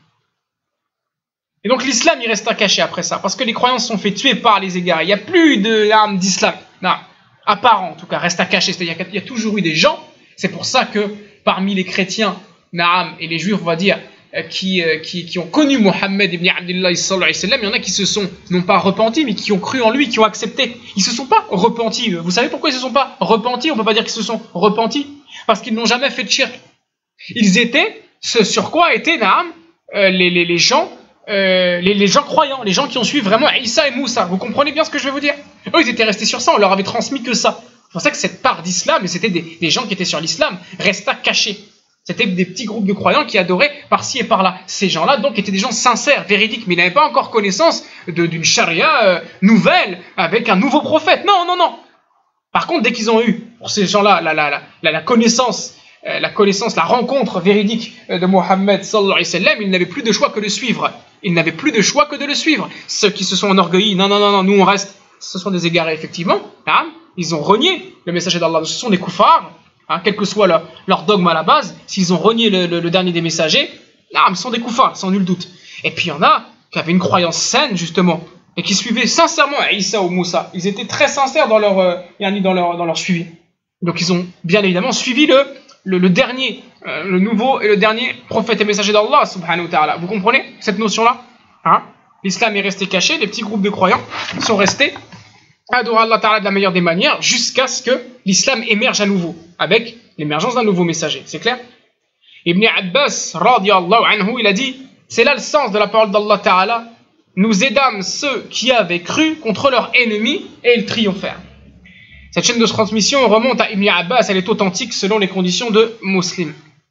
Et donc l'islam, il resta caché après ça, parce que les croyants se sont fait tuer par les égarés. Il n'y a plus d'islam. Non. Apparent, en tout cas, resta caché. C'est-à-dire qu'il y a toujours eu des gens, c'est pour ça que parmi les chrétiens, naam, et les juifs, on va dire, qui ont connu Mohammed ibn Abdullah sallallahu alayhi wa sallam, il y en a qui se sont, non pas repentis, mais qui ont cru en lui, qui ont accepté. Ils ne se sont pas repentis. Vous savez pourquoi ils ne se sont pas repentis? On ne peut pas dire qu'ils se sont repentis, parce qu'ils n'ont jamais fait de shirk. Ils étaient, ce sur quoi étaient, naam, les gens croyants, les gens qui ont suivi vraiment Isa et Moussa. Vous comprenez bien ce que je vais vous dire? Eux, ils étaient restés sur ça, on leur avait transmis que ça. C'est pour ça que cette part d'islam, et c'était des gens qui étaient sur l'islam, resta cachée. C'était des petits groupes de croyants qui adoraient par-ci et par-là. Ces gens-là, donc, étaient des gens sincères, véridiques, mais ils n'avaient pas encore connaissance d'une charia nouvelle, avec un nouveau prophète. Non, non, non. Par contre, dès qu'ils ont eu, pour ces gens-là, la connaissance, la rencontre véridique de Mohammed sallallahu alayhi wa sallam, ils n'avaient plus de choix que de suivre. Ils n'avaient plus de choix que de le suivre. Ceux qui se sont enorgueillis, non, non, non, non, nous on reste, ce sont des égarés, effectivement. Hein, ils ont renié le messager d'Allah. Ce sont des koufars, hein, quel que soit leur dogme à la base. S'ils ont renié le dernier des messagers, ce sont des koufars, sans nul doute. Et puis il y en a qui avaient une croyance saine, justement, et qui suivaient sincèrement Isa ou Moussa. Ils étaient très sincères dans leur suivi. Donc ils ont bien évidemment suivi le dernier, le nouveau et le dernier prophète et messager d'Allah subhanahu wa ta'ala. Vous comprenez cette notion-là, hein? L'islam est resté caché, les petits groupes de croyants sont restés adorer Allah ta'ala de la meilleure des manières jusqu'à ce que l'islam émerge à nouveau, avec l'émergence d'un nouveau messager, c'est clair? Ibn Abbas radiyallahu anhu, il a dit, c'est là le sens de la parole d'Allah ta'ala, nous aidâmes ceux qui avaient cru contre leurs ennemis et ils triomphèrent. Cette chaîne de transmission remonte à Ibn Abbas, elle est authentique selon les conditions de Muslim.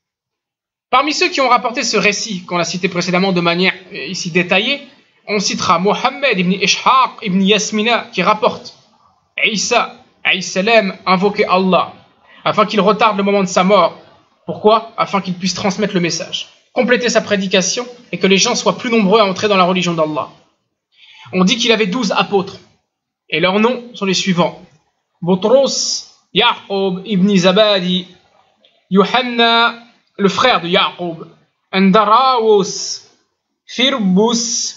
Parmi ceux qui ont rapporté ce récit, qu'on a cité précédemment de manière ici détaillée, on citera Mohammed ibn Ishaq ibn Yasmina qui rapporte Isa alayhi salam invoquait Allah afin qu'il retarde le moment de sa mort. Pourquoi? Afin qu'il puisse transmettre le message, compléter sa prédication et que les gens soient plus nombreux à entrer dans la religion d'Allah. On dit qu'il avait 12 apôtres et leurs noms sont les suivants: Boutros, Yaqub ibn Zabadi, Yohanna, le frère de Yaqub, Andarawus, Firbus,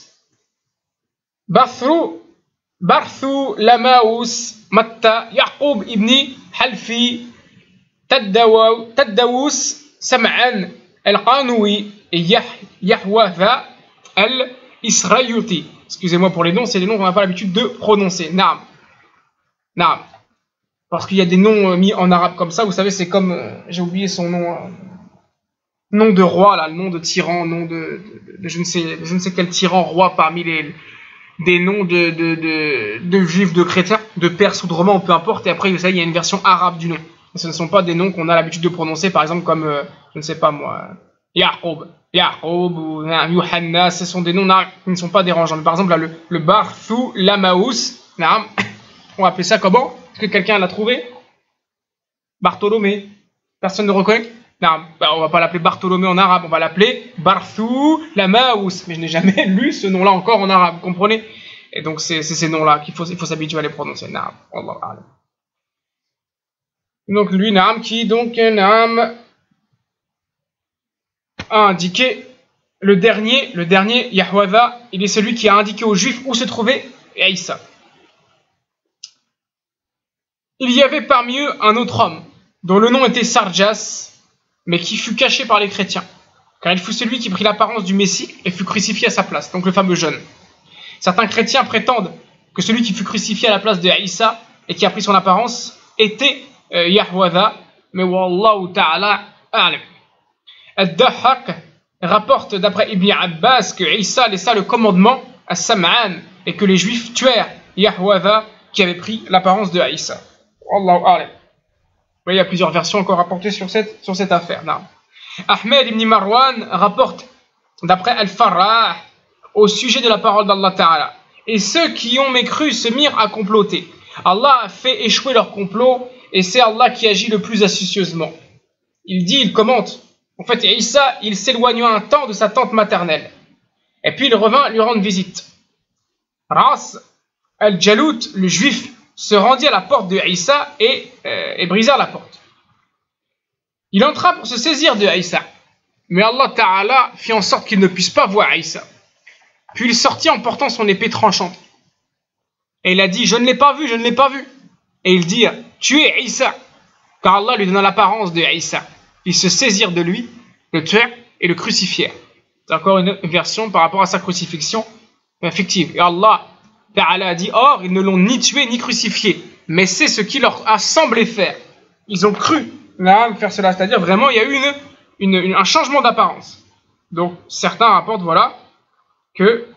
Barthu, Lamaus, Matta, Yaqub ibn Halfi, Taddawus, Sam'an, Al-Qanoui et Yahwatha Al-Israyuti. Excusez-moi pour les noms, c'est les noms qu'on n'a pas l'habitude de prononcer. Naam. Naam. Parce qu'il y a des noms mis en arabe comme ça, vous savez, c'est comme, j'ai oublié son nom, nom de roi, là, le nom de tyran, nom de je ne sais quel tyran roi parmi des noms de juifs, de chrétiens, de perses ou de romains, peu importe, et après, vous savez, il y a une version arabe du nom. Et ce ne sont pas des noms qu'on a l'habitude de prononcer, par exemple, comme, je ne sais pas moi, Yaqub ou Yohanna, ce sont des noms qui ne sont pas dérangeants. Mais par exemple, là, le Barthu Lamaus, on va appeler ça comment? Est-ce que quelqu'un l'a trouvé? Bartholomé. Personne ne reconnaît? Non, on va pas l'appeler Bartholomé en arabe, on va l'appeler Barthu Lamaus. Mais je n'ai jamais lu ce nom-là encore en arabe, vous comprenez? Et donc c'est ces noms-là qu'il faut s'habituer à les prononcer. Naam, Wallahu a'lam. Donc lui, Naam, qui donc Naam a indiqué le dernier Yahwada, il est celui qui a indiqué aux Juifs où se trouvait Isa. Il y avait parmi eux un autre homme, dont le nom était Sarjas, mais qui fut caché par les chrétiens, car il fut celui qui prit l'apparence du Messie et fut crucifié à sa place, donc le fameux jeune. Certains chrétiens prétendent que celui qui fut crucifié à la place de Isa et qui a pris son apparence était Yahwada, mais Wallahu ta'ala a'lam. Ad-Dahhak rapporte d'après Ibn Abbas que Isa laissa le commandement à Sam'an et que les Juifs tuèrent Yahwada qui avait pris l'apparence de Isa. Wallahu a'lam. Il y a plusieurs versions encore rapportées sur cette affaire. Non. Ahmed ibn Marwan rapporte d'après Al-Farrah au sujet de la parole d'Allah Ta'ala. Et ceux qui ont mécru se mirent à comploter. Allah a fait échouer leur complot et c'est Allah qui agit le plus astucieusement. Il commente. En fait, Isa, il s'éloigna un temps de sa tante maternelle. Et puis il revint lui rendre visite. Ras al-Jalout, le juif, se rendit à la porte de Isa et brisa la porte. Il entra pour se saisir de Isa. Mais Allah Ta'ala fit en sorte qu'il ne puisse pas voir Isa. Puis il sortit en portant son épée tranchante. Et il a dit, je ne l'ai pas vu, je ne l'ai pas vu. Et ils dirent, tu es Isa. Car Allah lui donna l'apparence de Isa. Ils se saisirent de lui, le tuèrent et le crucifièrent. C'est encore une version par rapport à sa crucifixion fictive. Et Allah Ta'ala a dit, or, ils ne l'ont ni tué ni crucifié. Mais c'est ce qui leur a semblé faire. Ils ont cru faire cela. C'est-à-dire, vraiment, il y a eu un changement d'apparence. Donc, certains rapportent, voilà, que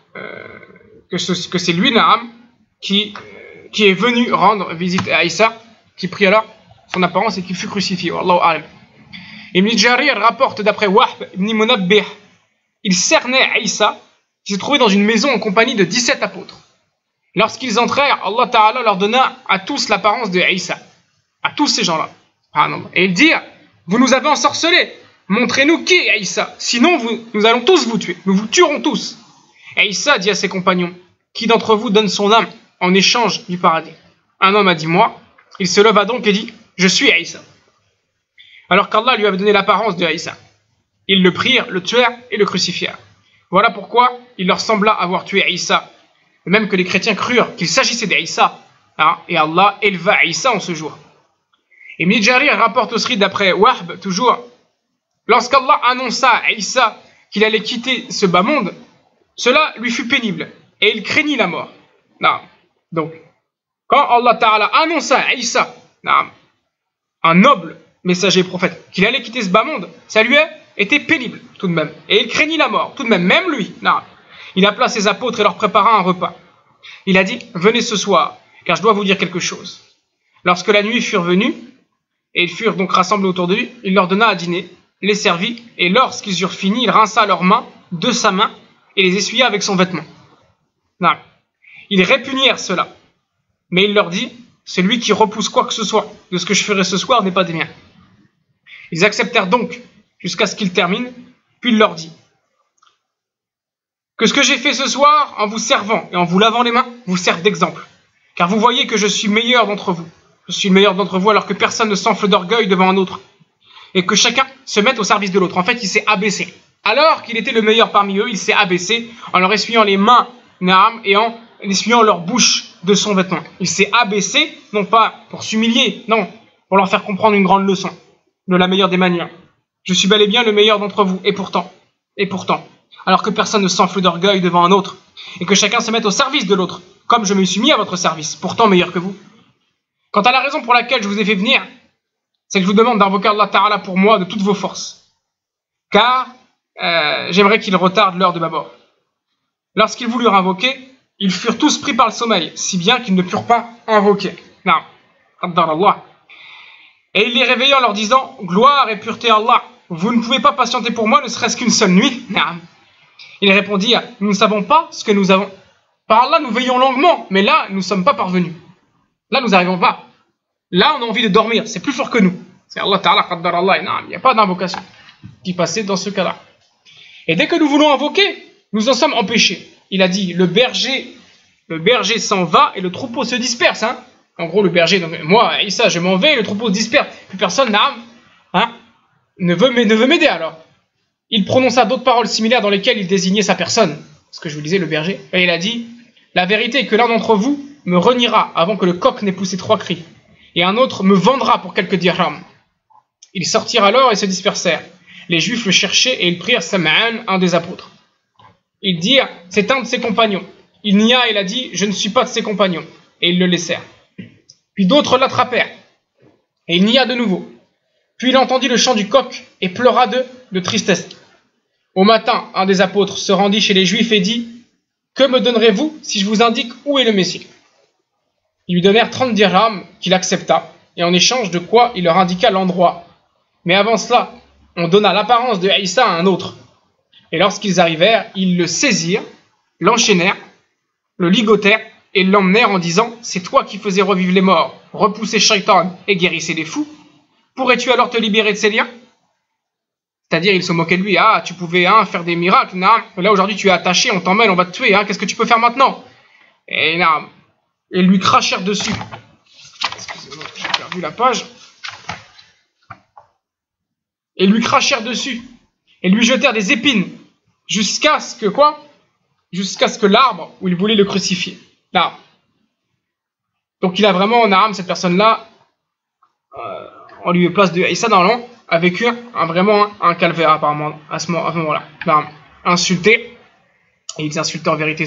c'est lui, Naam, qui est venu rendre visite à Isa, qui prit alors son apparence et qui fut crucifié. Wallahu a'lam. Ibn Jarir rapporte d'après Wahb ibn Munabbih, il cernait Isa, qui se trouvait dans une maison en compagnie de 17 apôtres. Lorsqu'ils entrèrent, Allah Ta'ala leur donna à tous l'apparence de Isa, à tous ces gens-là. Et ils dirent, vous nous avez ensorcelés, montrez-nous qui est Isa, sinon nous allons tous vous tuer, nous vous tuerons tous. Et Isa dit à ses compagnons, qui d'entre vous donne son âme en échange du paradis? Un homme a dit, moi. Il se leva donc et dit, je suis Isa. Alors qu'Allah lui avait donné l'apparence de Isa. Ils le prirent, le tuèrent et le crucifièrent. Voilà pourquoi il leur sembla avoir tué Isa. Même que les chrétiens crurent qu'il s'agissait d'Isa. Et Allah éleva Isa en ce jour. Et Ibn Jarir rapporte aussi d'après Wahb, toujours, lorsqu'Allah annonça à Isa qu'il allait quitter ce bas monde, cela lui fut pénible et il craignit la mort. Donc, quand Allah Ta'ala annonça à Isa, un noble messager prophète, qu'il allait quitter ce bas monde, ça lui a été pénible tout de même. Et il craignit la mort, tout de même lui. Il appela ses apôtres et leur prépara un repas. Il a dit, venez ce soir, car je dois vous dire quelque chose. Lorsque la nuit fut venue, et ils furent donc rassemblés autour de lui, il leur donna à dîner, les servit, et lorsqu'ils eurent fini, il rinça leurs mains de sa main, et les essuya avec son vêtement. Ils répugnèrent cela. Mais il leur dit, celui qui repousse quoi que ce soit de ce que je ferai ce soir n'est pas des miens. Ils acceptèrent donc jusqu'à ce qu'il termine, puis il leur dit, que ce que j'ai fait ce soir en vous servant et en vous lavant les mains vous serve d'exemple. Car vous voyez que je suis meilleur d'entre vous. Je suis le meilleur d'entre vous alors que personne ne s'enfle d'orgueil devant un autre. Et que chacun se mette au service de l'autre. En fait, il s'est abaissé. Alors qu'il était le meilleur parmi eux, il s'est abaissé en leur essuyant les mains et en essuyant leur bouche de son vêtement. Il s'est abaissé, non pas pour s'humilier, non, pour leur faire comprendre une grande leçon de la meilleure des manières. Je suis bel et bien le meilleur d'entre vous. Et pourtant, alors que personne ne s'enfle d'orgueil devant un autre, et que chacun se mette au service de l'autre, comme je me suis mis à votre service, pourtant meilleur que vous. Quant à la raison pour laquelle je vous ai fait venir, c'est que je vous demande d'invoquer Allah Ta'ala pour moi de toutes vos forces. Car j'aimerais qu'il retarde l'heure de ma mort. Lorsqu'ils voulurent invoquer, ils furent tous pris par le sommeil, si bien qu'ils ne purent pas invoquer. Et il les réveilla en leur disant, gloire et pureté à Allah, vous ne pouvez pas patienter pour moi ne serait-ce qu'une seule nuit. Ils répondirent, nous ne savons pas ce que nous avons. Par Allah, nous veillons longuement, mais là, nous ne sommes pas parvenus. Là, nous n'arrivons pas. Là, on a envie de dormir, c'est plus fort que nous. C'est Allah Ta'ala, qaddar Allah, il n'y a pas d'invocation qui passait dans ce cas-là. Et dès que nous voulons invoquer, nous en sommes empêchés. Il a dit, le berger le berger s'en va et le troupeau se disperse. Hein. En gros, le berger, donc, moi, Issa, je m'en vais, et le troupeau se disperse. Plus personne ne veut m'aider alors. Il prononça d'autres paroles similaires dans lesquelles il désignait sa personne. Ce que je vous disais, le berger. Et il a dit, la vérité est que l'un d'entre vous me reniera avant que le coq n'ait poussé 3 cris. Et un autre me vendra pour quelques dirhams. Ils sortirent alors et se dispersèrent. Les Juifs le cherchaient et ils prirent Sam'an, un des apôtres. Ils dirent, c'est un de ses compagnons. Il nia et il a dit, je ne suis pas de ses compagnons. Et ils le laissèrent. Puis d'autres l'attrapèrent. Et il nia de nouveau. Puis il entendit le chant du coq et pleura de tristesse. Au matin, un des apôtres se rendit chez les Juifs et dit, que me donnerez-vous si je vous indique où est le Messie? Ils lui donnèrent 30 dirhams qu'il accepta, et en échange de quoi il leur indiqua l'endroit. Mais avant cela, on donna l'apparence de Issa à un autre. Et lorsqu'ils arrivèrent, ils le saisirent, l'enchaînèrent, le ligotèrent et l'emmenèrent en disant, c'est toi qui faisais revivre les morts, repousser Shaitan et guérissais les fous. Pourrais-tu alors te libérer de ces liens? C'est-à-dire, ils se moquaient de lui. Ah, tu pouvais faire des miracles. Là, aujourd'hui, tu es attaché, on t'emmène, on va te tuer. Qu'est-ce que tu peux faire maintenant? Et ils lui crachèrent dessus. Excusez-moi, j'ai perdu la page. Et lui crachèrent dessus. Et lui jetèrent des épines. Jusqu'à ce que quoi? Jusqu'à ce que l'arbre où il voulait le crucifier. L'arbre. Donc, il a vraiment en arme, cette personne-là, en lieu et place de Issa dans l'an, a vécu vraiment un calvaire apparemment à ce moment-là. Insulté, et ils insultaient en vérité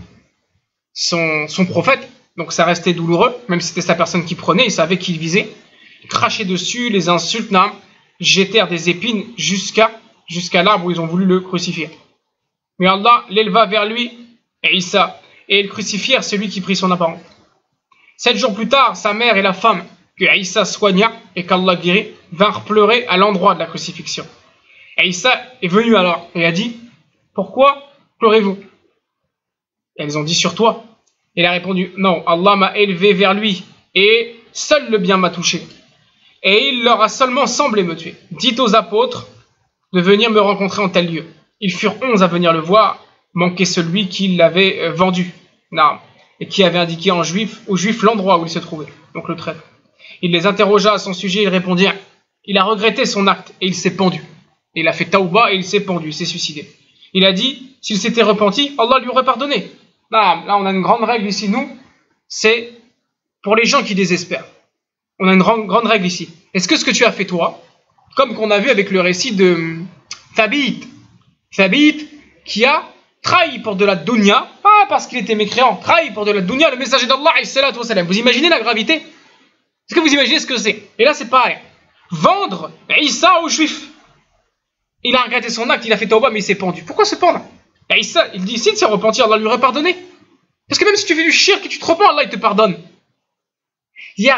son prophète, donc ça restait douloureux, même si c'était sa personne qui prenait, ils savaient qui il visait. Ils crachaient dessus, les insultes, jetèrent des épines jusqu'à l'arbre où ils ont voulu le crucifier. Mais Allah l'éleva vers lui, et Issa, et ils crucifièrent celui qui prit son apparence. 7 jours plus tard, sa mère et la femme que Issa soigna et qu'Allah guérit, vinrent pleurer à l'endroit de la crucifixion. Et Issa est venu alors et a dit, pourquoi pleurez-vous? Elles ont dit, sur toi. Il a répondu, non, Allah m'a élevé vers lui et seul le bien m'a touché. Et il leur a seulement semblé me tuer. Dites aux apôtres de venir me rencontrer en tel lieu. Ils furent 11 à venir le voir, manquait celui qui l'avait vendu, et qui avait indiqué aux Juifs l'endroit où il se trouvait, donc le traître. Il les interrogea à son sujet, ils répondirent, il a regretté son acte et il s'est pendu. Il a fait taouba et il s'est pendu, il s'est suicidé. Il a dit, s'il s'était repenti, Allah lui aurait pardonné. Là, on a une grande règle ici, nous, c'est pour les gens qui désespèrent. On a une grande règle ici. Est-ce que ce que tu as fait toi, comme qu'on a vu avec le récit de Thabit qui a trahi pour de la dunya, pas parce qu'il était mécréant, trahi pour de la dunya, le messager d'Allah, vous imaginez la gravité? Est-ce que vous imaginez ce que c'est? Et là, c'est pareil. Vendre Issa aux Juifs. Il a regretté son acte, il a fait tauba, mais il s'est pendu. Pourquoi se pendre? Et Issa, il dit, s'il s'est repenti, Allah lui aurait pardonné. Parce que même si tu fais du shirk et tu te repens, Allah, il te pardonne. Il n'y a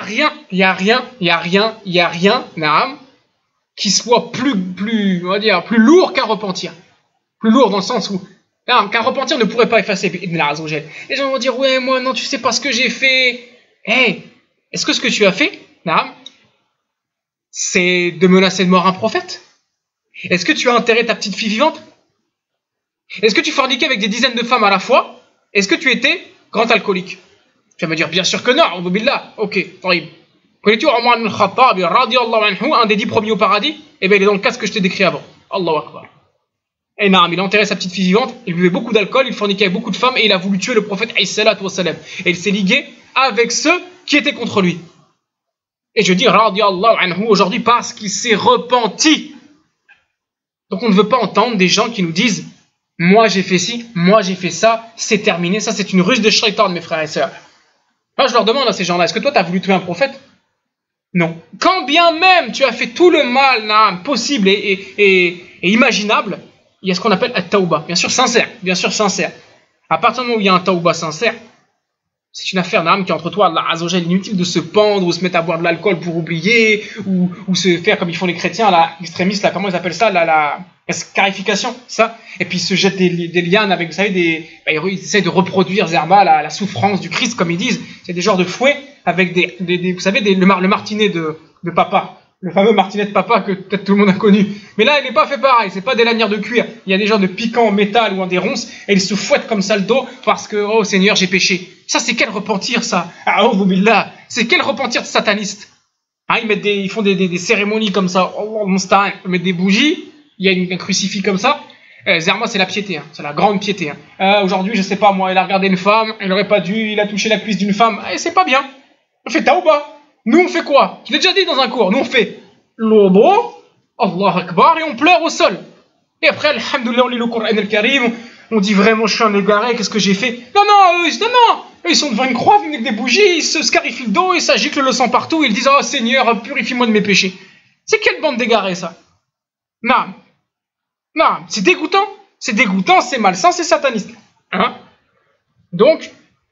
rien, qui soit plus lourd qu'un repentir. Plus lourd dans le sens où, qu'un repentir ne pourrait pas effacer Ibn al-Azawajal. Les gens vont dire, ouais, moi, non, tu sais pas ce que j'ai fait. Est-ce que ce que tu as fait, c'est de menacer de mort un prophète? Est-ce que tu as enterré ta petite fille vivante? Est-ce que tu forniquais avec des dizaines de femmes à la fois? Est-ce que tu étais grand alcoolique? Tu vas me dire, bien sûr que non, billah. Ok, horrible. Connais-tu Omar ibn al-Khattab, un des 10 premiers au paradis? Eh bien, il est dans le cas que je t'ai décrit avant. Allahu Akbar. Et il a enterré sa petite fille vivante, il buvait beaucoup d'alcool, il forniquait avec beaucoup de femmes et il a voulu tuer le prophète alayhi salatu wassalam. Et il s'est ligué avec ceux qui étaient contre lui. Et je dis radiyallahu anhu aujourd'hui parce qu'il s'est repenti. Donc on ne veut pas entendre des gens qui nous disent moi j'ai fait ci, moi j'ai fait ça, c'est terminé, ça c'est une ruse de shaitan mes frères et sœurs. Moi je leur demande à ces gens-là, est-ce que toi tu as voulu tuer un prophète? Non. Quand bien même tu as fait tout le mal possible et imaginable, il y a ce qu'on appelle at-tawba, bien sûr sincère. À partir du moment où il y a un tawba sincère, c'est une affaire d'âme qui est entre toi, Allah Azzawajal, inutile de se pendre ou se mettre à boire de l'alcool pour oublier ou se faire comme ils font les chrétiens, extrémistes, comment ils appellent ça, la scarification, ça. Et puis ils se jettent des lianes avec, vous savez, ils essayent de reproduire Zerba, la souffrance du Christ, comme ils disent. C'est des genres de fouets avec vous savez, le martinet de papa. Le fameux martinet de papa que peut-être tout le monde a connu. Mais là, il n'est pas fait pareil, c'est pas des lanières de cuir. Il y a des gens de piquant en métal ou en des ronces, et ils se fouettent comme ça le dos parce que, oh Seigneur, j'ai péché. Ça, c'est quel repentir, ça? A'oudhu billah. C'est quel repentir de sataniste? Hein, ils font des cérémonies comme ça. Ils mettent des bougies, il y a un crucifix comme ça. Zerma, c'est la piété, hein. C'est la grande piété. Hein. Aujourd'hui, je sais pas moi, il a regardé une femme, il aurait pas dû, il a touché la cuisse d'une femme, et c'est pas bien. On fait taouba. Nous, on fait quoi? Je l'ai déjà dit dans un cours. Nous, on fait l'obo, Allah Akbar, et on pleure au sol. Et après, alhamdoulilah, on lit le Coran al-Karim, on dit vraiment, je suis un égaré, qu'est-ce que j'ai fait? Non, ils sont devant une croix avec des bougies, ils se scarifient le dos, et ça gicle le sang partout, ils disent, oh Seigneur, purifie-moi de mes péchés. C'est quelle bande d'égarés, ça? Non, c'est dégoûtant, c'est malsain, c'est sataniste. Hein? Donc,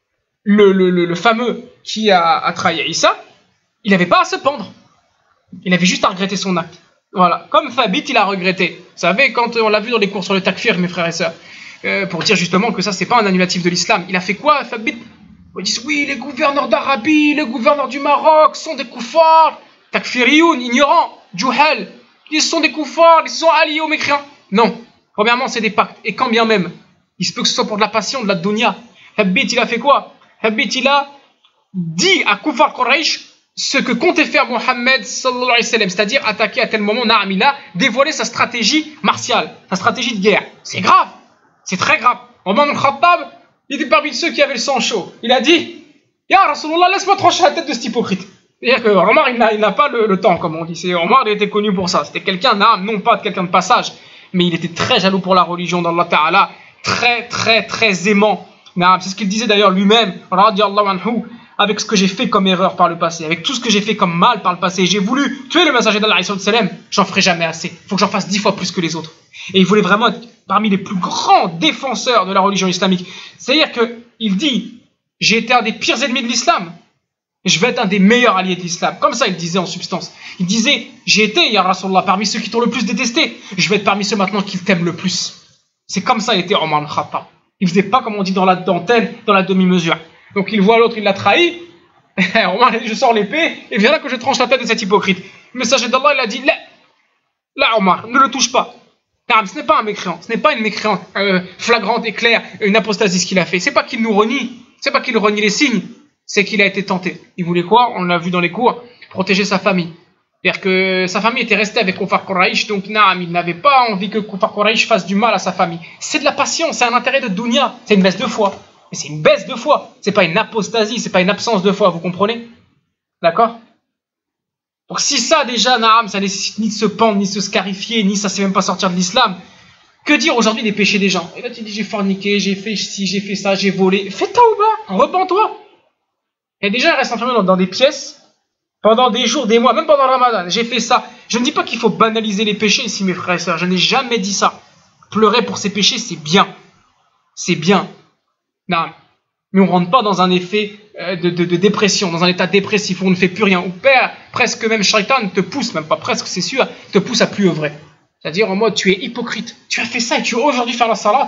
le fameux qui a trahi Issa, il n'avait pas à se pendre. Il avait juste à regretter son acte. Voilà. Comme Thabit, il a regretté. Vous savez, quand on l'a vu dans les cours sur le takfir, mes frères et sœurs, pour dire justement que ça, c'est pas un annulatif de l'islam. Il a fait quoi, Thabit? Ils disent, oui, les gouverneurs d'Arabie, les gouverneurs du Maroc sont des koufars, takfiriyoun, ignorants, juhal. Ils sont des koufars, ils sont alliés aux mécréants. Non. Premièrement, c'est des pactes. Et quand bien même, il se peut que ce soit pour de la passion, de la dunya. Thabit, il a fait quoi? Thabit, il a dit à Koufar Quraysh ce que comptait faire Mohammed sallallahu alayhi wa sallam, c'est-à-dire attaquer à tel moment. Naam, il a dévoilé sa stratégie martiale, sa stratégie de guerre. C'est grave, c'est très grave. Omar al-Khattab, il était parmi ceux qui avaient le sang chaud. Il a dit, Ya Rasulullah, laisse-moi trancher la tête de cet hypocrite. C'est-à-dire que Omar, il n'a pas le temps, comme on dit. Omar, il était connu pour ça. C'était quelqu'un, non pas quelqu'un de passage, mais il était très jaloux pour la religion d'Allah Ta'ala, très aimant. C'est ce qu'il disait d'ailleurs lui-même, radiyallahu anhu, avec ce que j'ai fait comme erreur par le passé, avec tout ce que j'ai fait comme mal par le passé. J'ai voulu tuer le messager d'Allah, j'en ferai jamais assez. Il faut que j'en fasse 10 fois plus que les autres. Et il voulait vraiment être parmi les plus grands défenseurs de la religion islamique. C'est-à-dire qu'il dit, j'ai été un des pires ennemis de l'islam, je vais être un des meilleurs alliés de l'islam. Comme ça, il disait en substance. Il disait, j'ai été, ya Rasulallah, parmi ceux qui t'ont le plus détesté, je vais être parmi ceux maintenant qui t'aiment le plus. C'est comme ça il était Omar al-Khattab. Il faisait pas, comme on dit, dans la dentelle, dans la demi-mesure. Donc il voit l'autre, il l'a trahi. Omar, je sors l'épée, et viens là que je tranche la tête de cet hypocrite. Le messager d'Allah, il a dit, là Omar, ne le touche pas. Car ce n'est pas un mécréant, ce n'est pas une mécréante flagrante et claire, une apostasie ce qu'il a fait. C'est pas qu'il nous renie, c'est pas qu'il renie les signes, c'est qu'il a été tenté. Il voulait quoi? On l'a vu dans les cours, protéger sa famille. C'est-à-dire que sa famille était restée avec Koufar Quraysh, donc Naam, il n'avait pas envie que Koufar Quraysh fasse du mal à sa famille. C'est de la patience, c'est un intérêt de dunya, c'est une baisse de foi. Mais c'est une baisse de foi, c'est pas une apostasie, c'est pas une absence de foi, vous comprenez? D'accord? Donc si ça déjà, Naam, ça nécessite ni de se pendre, ni de se scarifier, ni ça sait même pas sortir de l'islam, que dire aujourd'hui des péchés des gens? Et là tu dis j'ai forniqué, j'ai fait ci, j'ai fait ça, j'ai volé. Fais taouba, repens-toi. Et déjà il reste enfermé dans des pièces pendant des jours, des mois, même pendant le Ramadan. J'ai fait ça. Je ne dis pas qu'il faut banaliser les péchés ici, mes frères et sœurs. Je n'ai jamais dit ça. Pleurer pour ses péchés, c'est bien. C'est bien. Non. Mais on ne rentre pas dans un effet de dépression, dans un état dépressif où on ne fait plus rien. Ou presque même Shaitan te pousse, même pas presque, c'est sûr, te pousse à plus œuvrer. C'est-à-dire en mode, tu es hypocrite. Tu as fait ça et tu veux aujourd'hui faire la salat?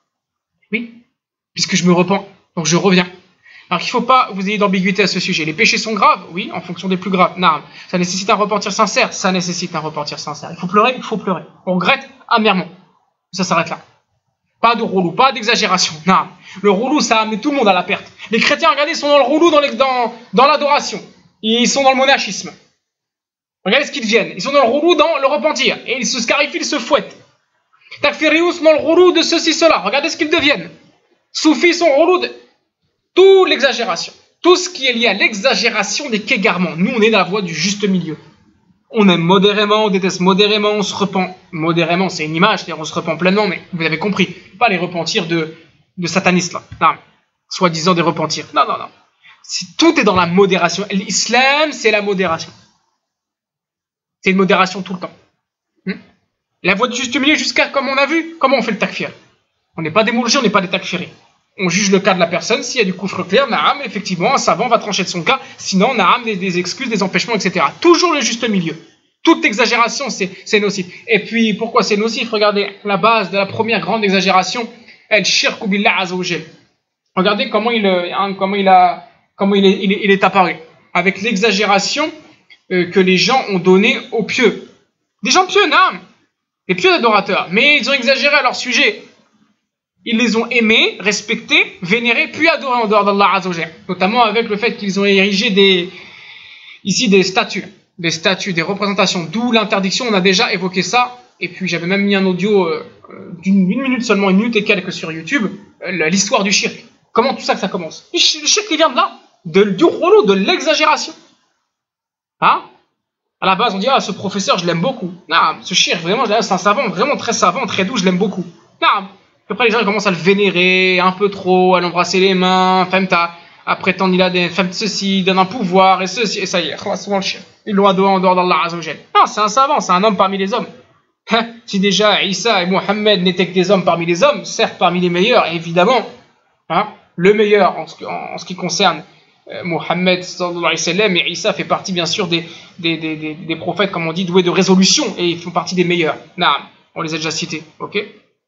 Oui. Puisque je me repens. Donc je reviens. Alors qu'il ne faut pas vous ayez d'ambiguïté à ce sujet. Les péchés sont graves, oui, en fonction des plus graves. Non. Ça nécessite un repentir sincère, ça nécessite un repentir sincère. Il faut pleurer, On regrette amèrement. Ça s'arrête là. Pas de roulou, pas d'exagération. Non. Le roulou, ça a amené tout le monde à la perte. Les chrétiens, regardez, ils sont dans le roulou, dans l'adoration. Ils sont dans le monachisme. Regardez ce qu'ils deviennent. Ils sont dans le roulou, dans le repentir. Et ils se scarifient, ils se fouettent. Takfirious dans le roulou de ceci, cela. Regardez ce qu'ils deviennent. Soufis sont roulou de... Tout l'exagération, tout ce qui est lié à l'exagération n'est qu'égarement. Nous, on est dans la voie du juste milieu. On aime modérément, on déteste modérément, on se repent modérément. C'est une image, c'est-à-dire on se repent pleinement, mais vous avez compris. Pas les repentirs de satanistes, là. Non, soi-disant des repentirs. Non. Tout est dans la modération. L'islam, c'est la modération. C'est une modération tout le temps. La voie du juste milieu jusqu'à, comme on a vu, comment on fait le takfir. On n'est pas des moulgis, on n'est pas des takfiris. On juge le cas de la personne, s'il y a du coufre clair, naam, effectivement, un savant va trancher de son cas, sinon, naam, des excuses, des empêchements, etc. Toujours le juste milieu. Toute exagération, c'est nocif. Et puis, pourquoi c'est nocif? Regardez, la base de la première grande exagération, el-shirku billah azawajal. Regardez comment il est apparu. Avec l'exagération que les gens ont donné aux pieux. Des gens pieux, non, des pieux adorateurs, mais ils ont exagéré à leur sujet. Ils les ont aimés, respectés, vénérés, puis adorés en dehors d'Allah Azzawajal. Notamment avec le fait qu'ils ont érigé des statues, des représentations. D'où l'interdiction, on a déjà évoqué ça. Et puis j'avais même mis un audio d'une minute seulement, 1 minute et quelques sur YouTube, l'histoire du shirk. Comment tout ça que ça commence? Le shirk, il vient de là, du rouleau, de l'exagération. Hein? À la base, on dit, ah, ce professeur, je l'aime beaucoup. Non, ce shirk, vraiment, c'est un savant, vraiment très savant, très doux, je l'aime beaucoup. Non. Après, les gens ils commencent à le vénérer un peu trop, à l'embrasser les mains, à prétendre qu'il a des femmes de ceci, il donne un pouvoir, et ceci, et ça y est, souvent le chien. Ils l'ont adoré en dehors d'Allah Azzawajal. Non, c'est un savant, c'est un homme parmi les hommes. Si déjà Isa et Mohammed n'étaient que des hommes parmi les hommes, certes parmi les meilleurs, évidemment, hein, le meilleur en ce qui concerne Mohammed sallallahu alayhi wa sallam, et Isa fait partie bien sûr des prophètes, comme on dit, doués de résolution, et ils font partie des meilleurs. Non, on les a déjà cités, ok?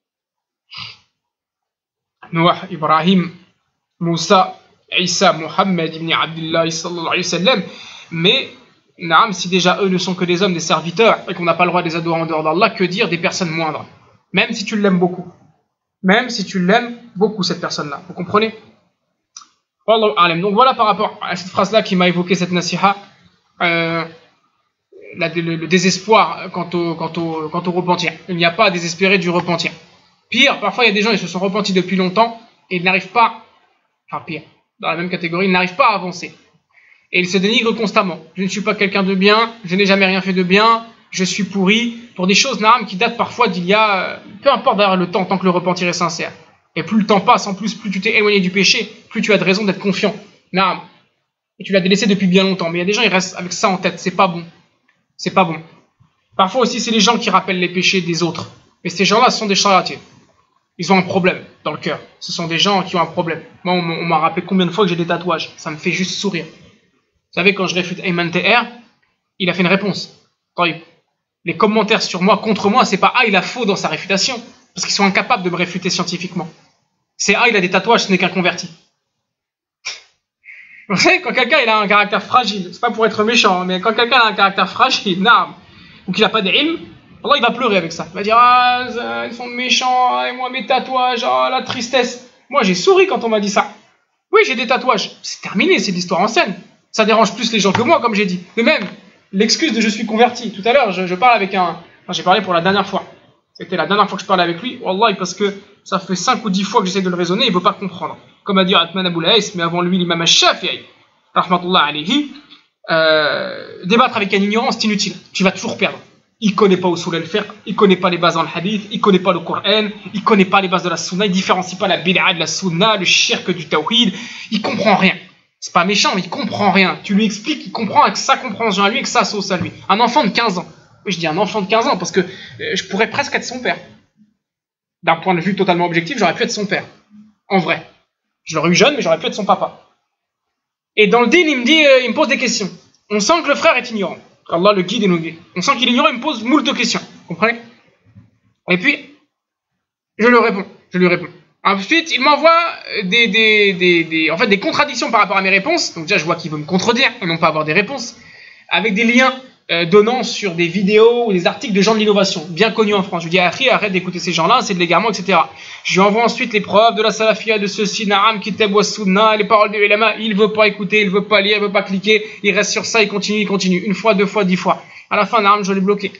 Nouh, Ibrahim, Moussa, Isa, Mohammed ibn Abdullah sallallahu alayhi wa sallam. Mais si déjà eux ne sont que des hommes, des serviteurs, et qu'on n'a pas le droit de les adorer en dehors d'Allah, que dire des personnes moindres? Même si tu l'aimes beaucoup. Même si tu l'aimes beaucoup, cette personne-là. Vous comprenez? Donc voilà par rapport à cette phrase-là qui m'a évoqué cette nasiha, le désespoir quant au repentir. Il n'y a pas à désespérer du repentir. Pire, parfois il y a des gens, ils se sont repentis depuis longtemps et ils n'arrivent pas, enfin pire, dans la même catégorie, ils n'arrivent pas à avancer. Et ils se dénigrent constamment. Je ne suis pas quelqu'un de bien, je n'ai jamais rien fait de bien, je suis pourri, pour des choses qui datent parfois d'il y a, peu importe d'ailleurs le temps, tant que le repentir est sincère. Et plus le temps passe, en plus tu t'es éloigné du péché, plus tu as de raison d'être confiant. Et tu l'as délaissé depuis bien longtemps. Mais il y a des gens, ils restent avec ça en tête, c'est pas bon. C'est pas bon. Parfois aussi, c'est les gens qui rappellent les péchés des autres. Mais ces gens-là, ce sont des charlatans. Ils ont un problème dans le cœur. Ce sont des gens qui ont un problème. Moi, on m'a rappelé combien de fois que j'ai des tatouages. Ça me fait juste sourire. Vous savez, quand je réfute Ayman TR, il a fait une réponse. Les commentaires sur moi, contre moi, c'est pas il a faux dans sa réfutation. Parce qu'ils sont incapables de me réfuter scientifiquement. C'est il a des tatouages, ce n'est qu'un converti. Vous savez, quand quelqu'un il a un caractère fragile, c'est pas pour être méchant, mais quand quelqu'un a un caractère fragile, ou qu'il n'a pas d'ilm, Allah il va pleurer avec ça. Il va dire ils sont méchants, et moi mes tatouages, la tristesse. Moi j'ai souri quand on m'a dit ça. Oui, j'ai des tatouages. C'est terminé, c'est de l'histoire en scène. Ça dérange plus les gens que moi, comme j'ai dit. De même, l'excuse de je suis converti. Tout à l'heure, je parle avec j'ai parlé pour la dernière fois. C'était la dernière fois que je parlais avec lui. Wallah, parce que ça fait 5 ou 10 fois que j'essaie de le raisonner, il ne veut pas comprendre. Comme a dit Atman Abou Laïs, mais avant lui, l'imam al-Shafi'i, rahmatullah alayhi, débattre avec un ignorant, c'est inutile. Tu vas toujours perdre. Il ne connaît pas Usul al-Fiqh, il ne connaît pas les bases dans le hadith, il ne connaît pas le Coran, il ne connaît pas les bases de la sunna, il ne différencie pas la bid'a de la sunna, le shirk du tawhid, il ne comprend rien. C'est pas méchant, mais il ne comprend rien. Tu lui expliques, il comprend avec sa compréhension à lui, avec sa sauce à lui. Un enfant de 15 ans. Oui, je dis un enfant de 15 ans parce que je pourrais presque être son père. D'un point de vue totalement objectif, j'aurais pu être son père. En vrai. Je l'aurais eu jeune, mais j'aurais pu être son papa. Et dans le din, il me pose des questions. On sent que le frère est ignorant. Allah le guide et nous guide. On sent qu'il est ignorant, il me pose moult de questions. Vous comprenez? Et puis, je lui réponds. Ensuite, il m'envoie des contradictions par rapport à mes réponses. Donc déjà, je vois qu'il veut me contredire et non pas avoir des réponses. Avec des liens donnant sur des vidéos ou des articles de gens de l'innovation, bien connus en France. Je lui dis, arrête d'écouter ces gens-là, c'est de l'égarement, etc. Je lui envoie ensuite les preuves de la salafia, de ceci, na'am, kitab wa sunna, les paroles de ulama. Il ne veut pas écouter, il ne veut pas lire, il ne veut pas cliquer, il reste sur ça, il continue. 1 fois, 2 fois, 10 fois. À la fin, na'am, je l'ai bloqué.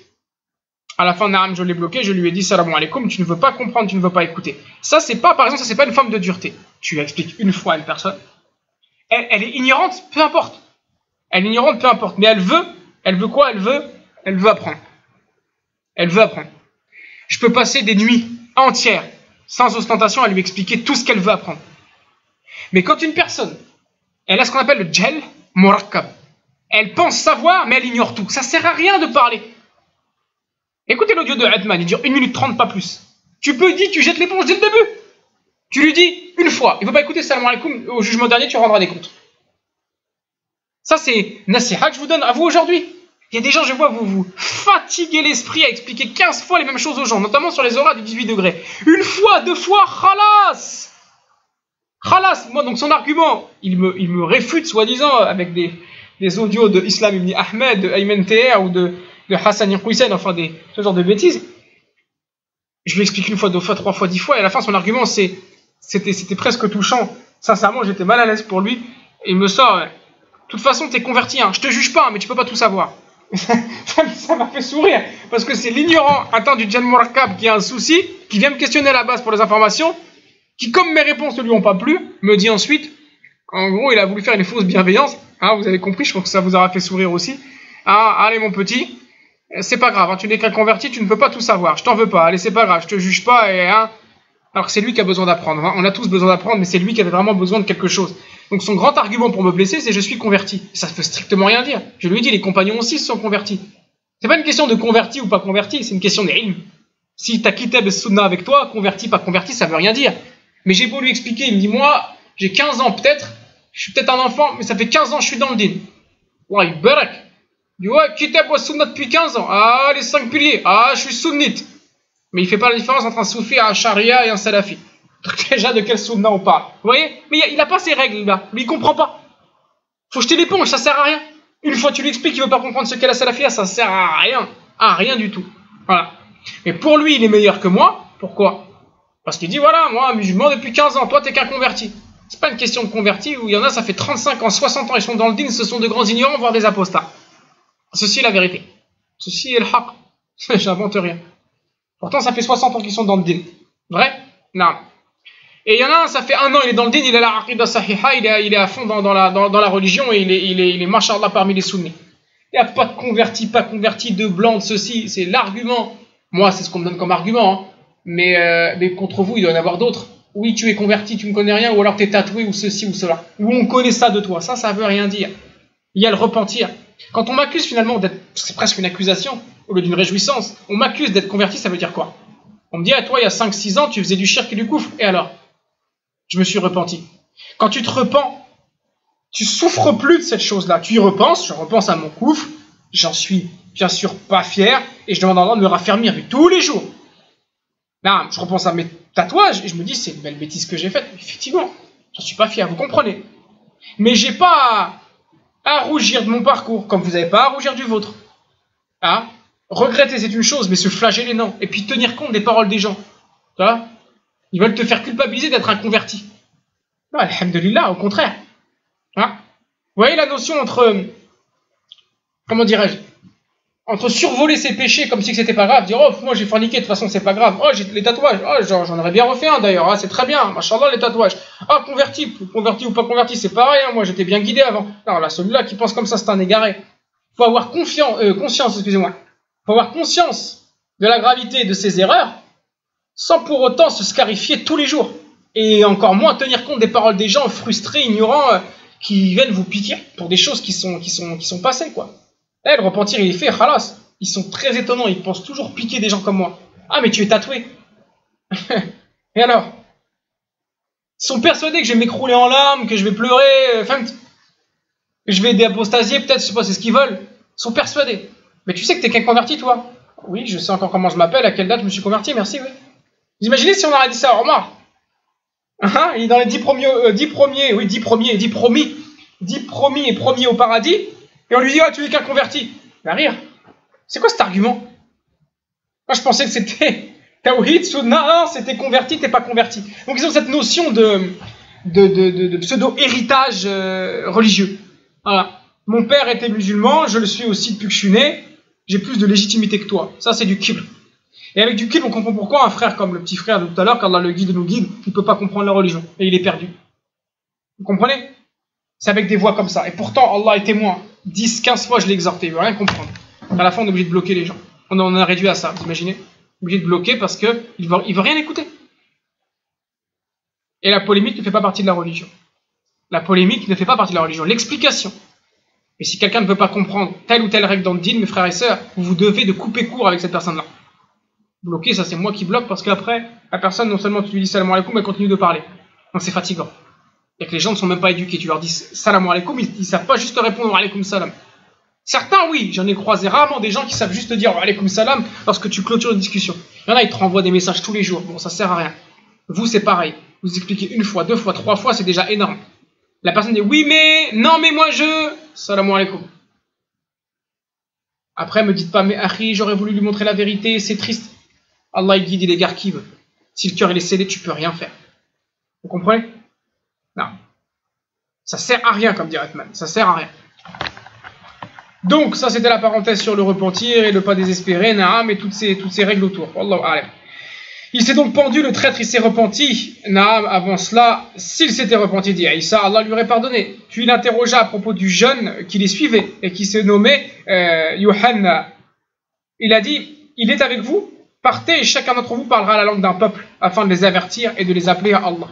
Je lui ai dit, salam alaikum, tu ne veux pas comprendre, tu ne veux pas écouter. Ça, c'est pas, par exemple, ça, c'est pas une forme de dureté. Tu expliques une fois à une personne. Elle est ignorante, peu importe. Mais elle veut quoi? Elle veut apprendre. Je peux passer des nuits entières, sans ostentation, à lui expliquer tout ce qu'elle veut apprendre. Mais quand une personne, elle a ce qu'on appelle le jahl murakkab, elle pense savoir, mais elle ignore tout. Ça sert à rien de parler. Écoutez l'audio de Atman, il dure 1 minute 30, pas plus. Tu jettes l'éponge dès le début. Tu lui dis une fois, il ne veut pas écouter, salam alaikum, au jugement dernier, tu rendras des comptes. Ça, c'est nasiha que je vous donne à vous aujourd'hui. Il y a des gens, je vois, vous fatiguez l'esprit à expliquer 15 fois les mêmes choses aux gens, notamment sur les auras du 18 degrés. 1 fois, 2 fois, khalas. Moi, donc son argument, il me réfute, soi-disant, avec des des audios de Islam ibn Ahmed, de Ayman Teher ou de Hassan Iqoussen, enfin ce genre de bêtises. Je lui explique une fois, deux fois, trois fois, 10 fois, et à la fin son argument c'était presque touchant. Sincèrement, j'étais mal à l'aise pour lui. Et il me sort, de toute façon, t'es converti, hein. Je te juge pas, mais tu peux pas tout savoir. Ça m'a fait sourire, parce que c'est l'ignorant atteint du Jan Murakkab qui a un souci, qui vient me questionner à la base pour les informations, qui, comme mes réponses ne lui ont pas plu, me dit ensuite, en gros, il a voulu faire une fausse bienveillance. Ah, vous avez compris, je pense que ça vous aura fait sourire aussi. Ah, allez mon petit, c'est pas grave, hein, tu n'es qu'un converti, tu ne peux pas tout savoir, je t'en veux pas, allez, c'est pas grave, je te juge pas, et hein. Alors que c'est lui qui a besoin d'apprendre, hein. On a tous besoin d'apprendre, mais c'est lui qui avait vraiment besoin de quelque chose. Donc son grand argument pour me blesser, c'est je suis converti. Ça ne veut strictement rien dire. Je lui ai dit, les compagnons aussi se sont convertis. C'est pas une question de converti ou pas converti, c'est une question d'ilm. Si t'as kitab et sunna avec toi, converti, pas converti, ça veut rien dire. Mais j'ai beau lui expliquer, il me dit, moi, j'ai 15 ans peut-être, je suis peut-être un enfant, mais ça fait 15 ans que je suis dans le din. Ouais, barak. Il dit, ouais, kitab wa sunna depuis 15 ans. Ah, les 5 piliers. Ah, je suis sunnite. Mais il fait pas la différence entre un soufi, un sharia et un salafi. Déjà, de quel sunna on parle? Vous voyez? Mais il a pas ces règles là. Lui, il comprend pas. Faut jeter l'éponge, ça sert à rien. Une fois tu lui expliques qu'il veut pas comprendre ce qu'est la salafia, ça sert à rien. À rien du tout. Voilà. Mais pour lui, il est meilleur que moi. Pourquoi? Parce qu'il dit, voilà, moi, musulman depuis 15 ans, toi, t'es qu'un converti. C'est pas une question de converti où il y en a, ça fait 35 ans, 60 ans, ils sont dans le din, ce sont de grands ignorants, voire des apostats. Ceci est la vérité. Ceci est le haqq. J'invente rien. Pourtant, ça fait 60 ans qu'ils sont dans le din. Vrai? Non. Et il y en a un, ça fait 1 an, il est dans le din, il a la aqidah sahiha, il est à fond dans la religion et il est mashallah parmi les sunnis. Il n'y a pas de converti, pas converti, de blanc, de ceci, c'est l'argument. Moi, c'est ce qu'on me donne comme argument, hein. Mais contre vous, il doit y en avoir d'autres. Oui, tu es converti, tu ne connais rien, ou alors tu es tatoué, ou ceci, ou cela. Ou on connaît ça de toi. Ça veut rien dire. Il y a le repentir. Quand on m'accuse finalement d'être, c'est presque une accusation, au lieu d'une réjouissance, on m'accuse d'être converti, ça veut dire quoi? On me dit, à toi, il y a 5-6 ans, tu faisais du shirk et du koufr. Et alors? Je me suis repenti. Quand tu te repens, tu souffres plus de cette chose-là. Tu y repenses, je repense à mon koufr, j'en suis bien sûr pas fier, et je demande à Allah de me raffermir, mais tous les jours. Là, je repense à mes tatouages, et je me dis, c'est une belle bêtise que j'ai faite. Effectivement, j'en suis pas fier, vous comprenez. Mais j'ai pas à rougir de mon parcours, comme vous n'avez pas à rougir du vôtre. Hein? Regretter, c'est une chose, mais se flageller, non. Et puis tenir compte des paroles des gens. Tu vois? Ils veulent te faire culpabiliser d'être un converti. Non, alhamdulillah, au contraire. Hein? Vous voyez la notion entre, comment dirais-je, entre survoler ses péchés comme si c'était pas grave, dire, oh, moi j'ai forniqué, de toute façon c'est pas grave, oh, j'ai les tatouages, oh, j'en aurais bien refait un d'ailleurs, ah, c'est très bien, machallah les tatouages, ah, converti ou pas converti, c'est pareil, hein, moi j'étais bien guidé avant. Non, là, celui-là qui pense comme ça, c'est un égaré. Faut avoir conscience, excusez-moi, faut avoir conscience de la gravité de ses erreurs, sans pour autant se scarifier tous les jours. Et encore moins tenir compte des paroles des gens frustrés, ignorants, qui viennent vous piquer pour des choses qui sont passées, quoi. Là, le repentir, il est fait, khalas. Ils sont très étonnants, ils pensent toujours piquer des gens comme moi. Ah, mais tu es tatoué. Et alors? Ils sont persuadés que je vais m'écrouler en larmes, que je vais pleurer, enfin, que je vais déapostasier, peut-être, je sais pas, c'est ce qu'ils veulent. Ils sont persuadés. Mais tu sais que t'es qu'un converti, toi? Oui, je sais encore comment je m'appelle, à quelle date je me suis converti, merci, oui. Vous imaginez si on aurait dit ça à Omar? Hein? Il est dans les 10 premiers, oui, 10 premiers, 10 promis et premiers au paradis, et on lui dit, ah, tu es qu'un converti. Il va rire. C'est quoi cet argument? Moi, je pensais que c'était Tawhid, Sunna, c'était converti, t'es pas converti. Donc, ils ont cette notion de pseudo-héritage religieux. Voilà. Mon père était musulman, je le suis aussi depuis que je suis né, j'ai plus de légitimité que toi. Ça, c'est du kibr. Et avec du kibr, on comprend pourquoi un frère comme le petit frère de tout à l'heure, quand Allah le guide et nous guide, il ne peut pas comprendre la religion. Et il est perdu. Vous comprenez? C'est avec des voix comme ça. Et pourtant, Allah est témoin. 10, 15 fois, je l'ai exhorté. Il ne veut rien comprendre. À la fin, on est obligé de bloquer les gens. On en a réduit à ça, vous imaginez? Obligé de bloquer parce qu'il ne veut rien écouter. Et la polémique ne fait pas partie de la religion. La polémique ne fait pas partie de la religion. L'explication. Et si quelqu'un ne veut pas comprendre telle ou telle règle dans le dîn, mes frères et sœurs, vous devez de couper court avec cette personne-là. Bloquer, ça c'est moi qui bloque parce qu'après, la personne, non seulement tu lui dis salam alaikum, elle continue de parler. Donc c'est fatigant. Et que les gens ne sont même pas éduqués. Tu leur dis salam alaikum, ils ne savent pas juste répondre alaikum salam. Certains, oui, j'en ai croisé rarement des gens qui savent juste dire alaikum salam lorsque tu clôtures une discussion. Il y en a, ils te renvoient des messages tous les jours. Bon, ça sert à rien. Vous, c'est pareil. Vous expliquez une fois, 2 fois, 3 fois, c'est déjà énorme. La personne dit oui, mais non, mais moi je. Salam alaikum. Après, me dites pas, mais Akhi, j'aurais voulu lui montrer la vérité, c'est triste. Allah il guide, il égare qui veut. Si le cœur il est scellé, tu peux rien faire. Vous comprenez? Non. Ça sert à rien, comme dit Atman. Ça sert à rien. Donc, ça c'était la parenthèse sur le repentir et le pas désespérer, naam, et toutes ces règles autour. Wallahu a'lam. Il s'est donc pendu, le traître, il s'est repenti. Naam, avant cela, s'il s'était repenti, dit Aïssa, Allah lui aurait pardonné. Puis il interrogea à propos du jeune qui les suivait et qui se nommait Yohanna. Il a dit, il est avec vous, partez et chacun d'entre vous parlera la langue d'un peuple afin de les avertir et de les appeler à Allah.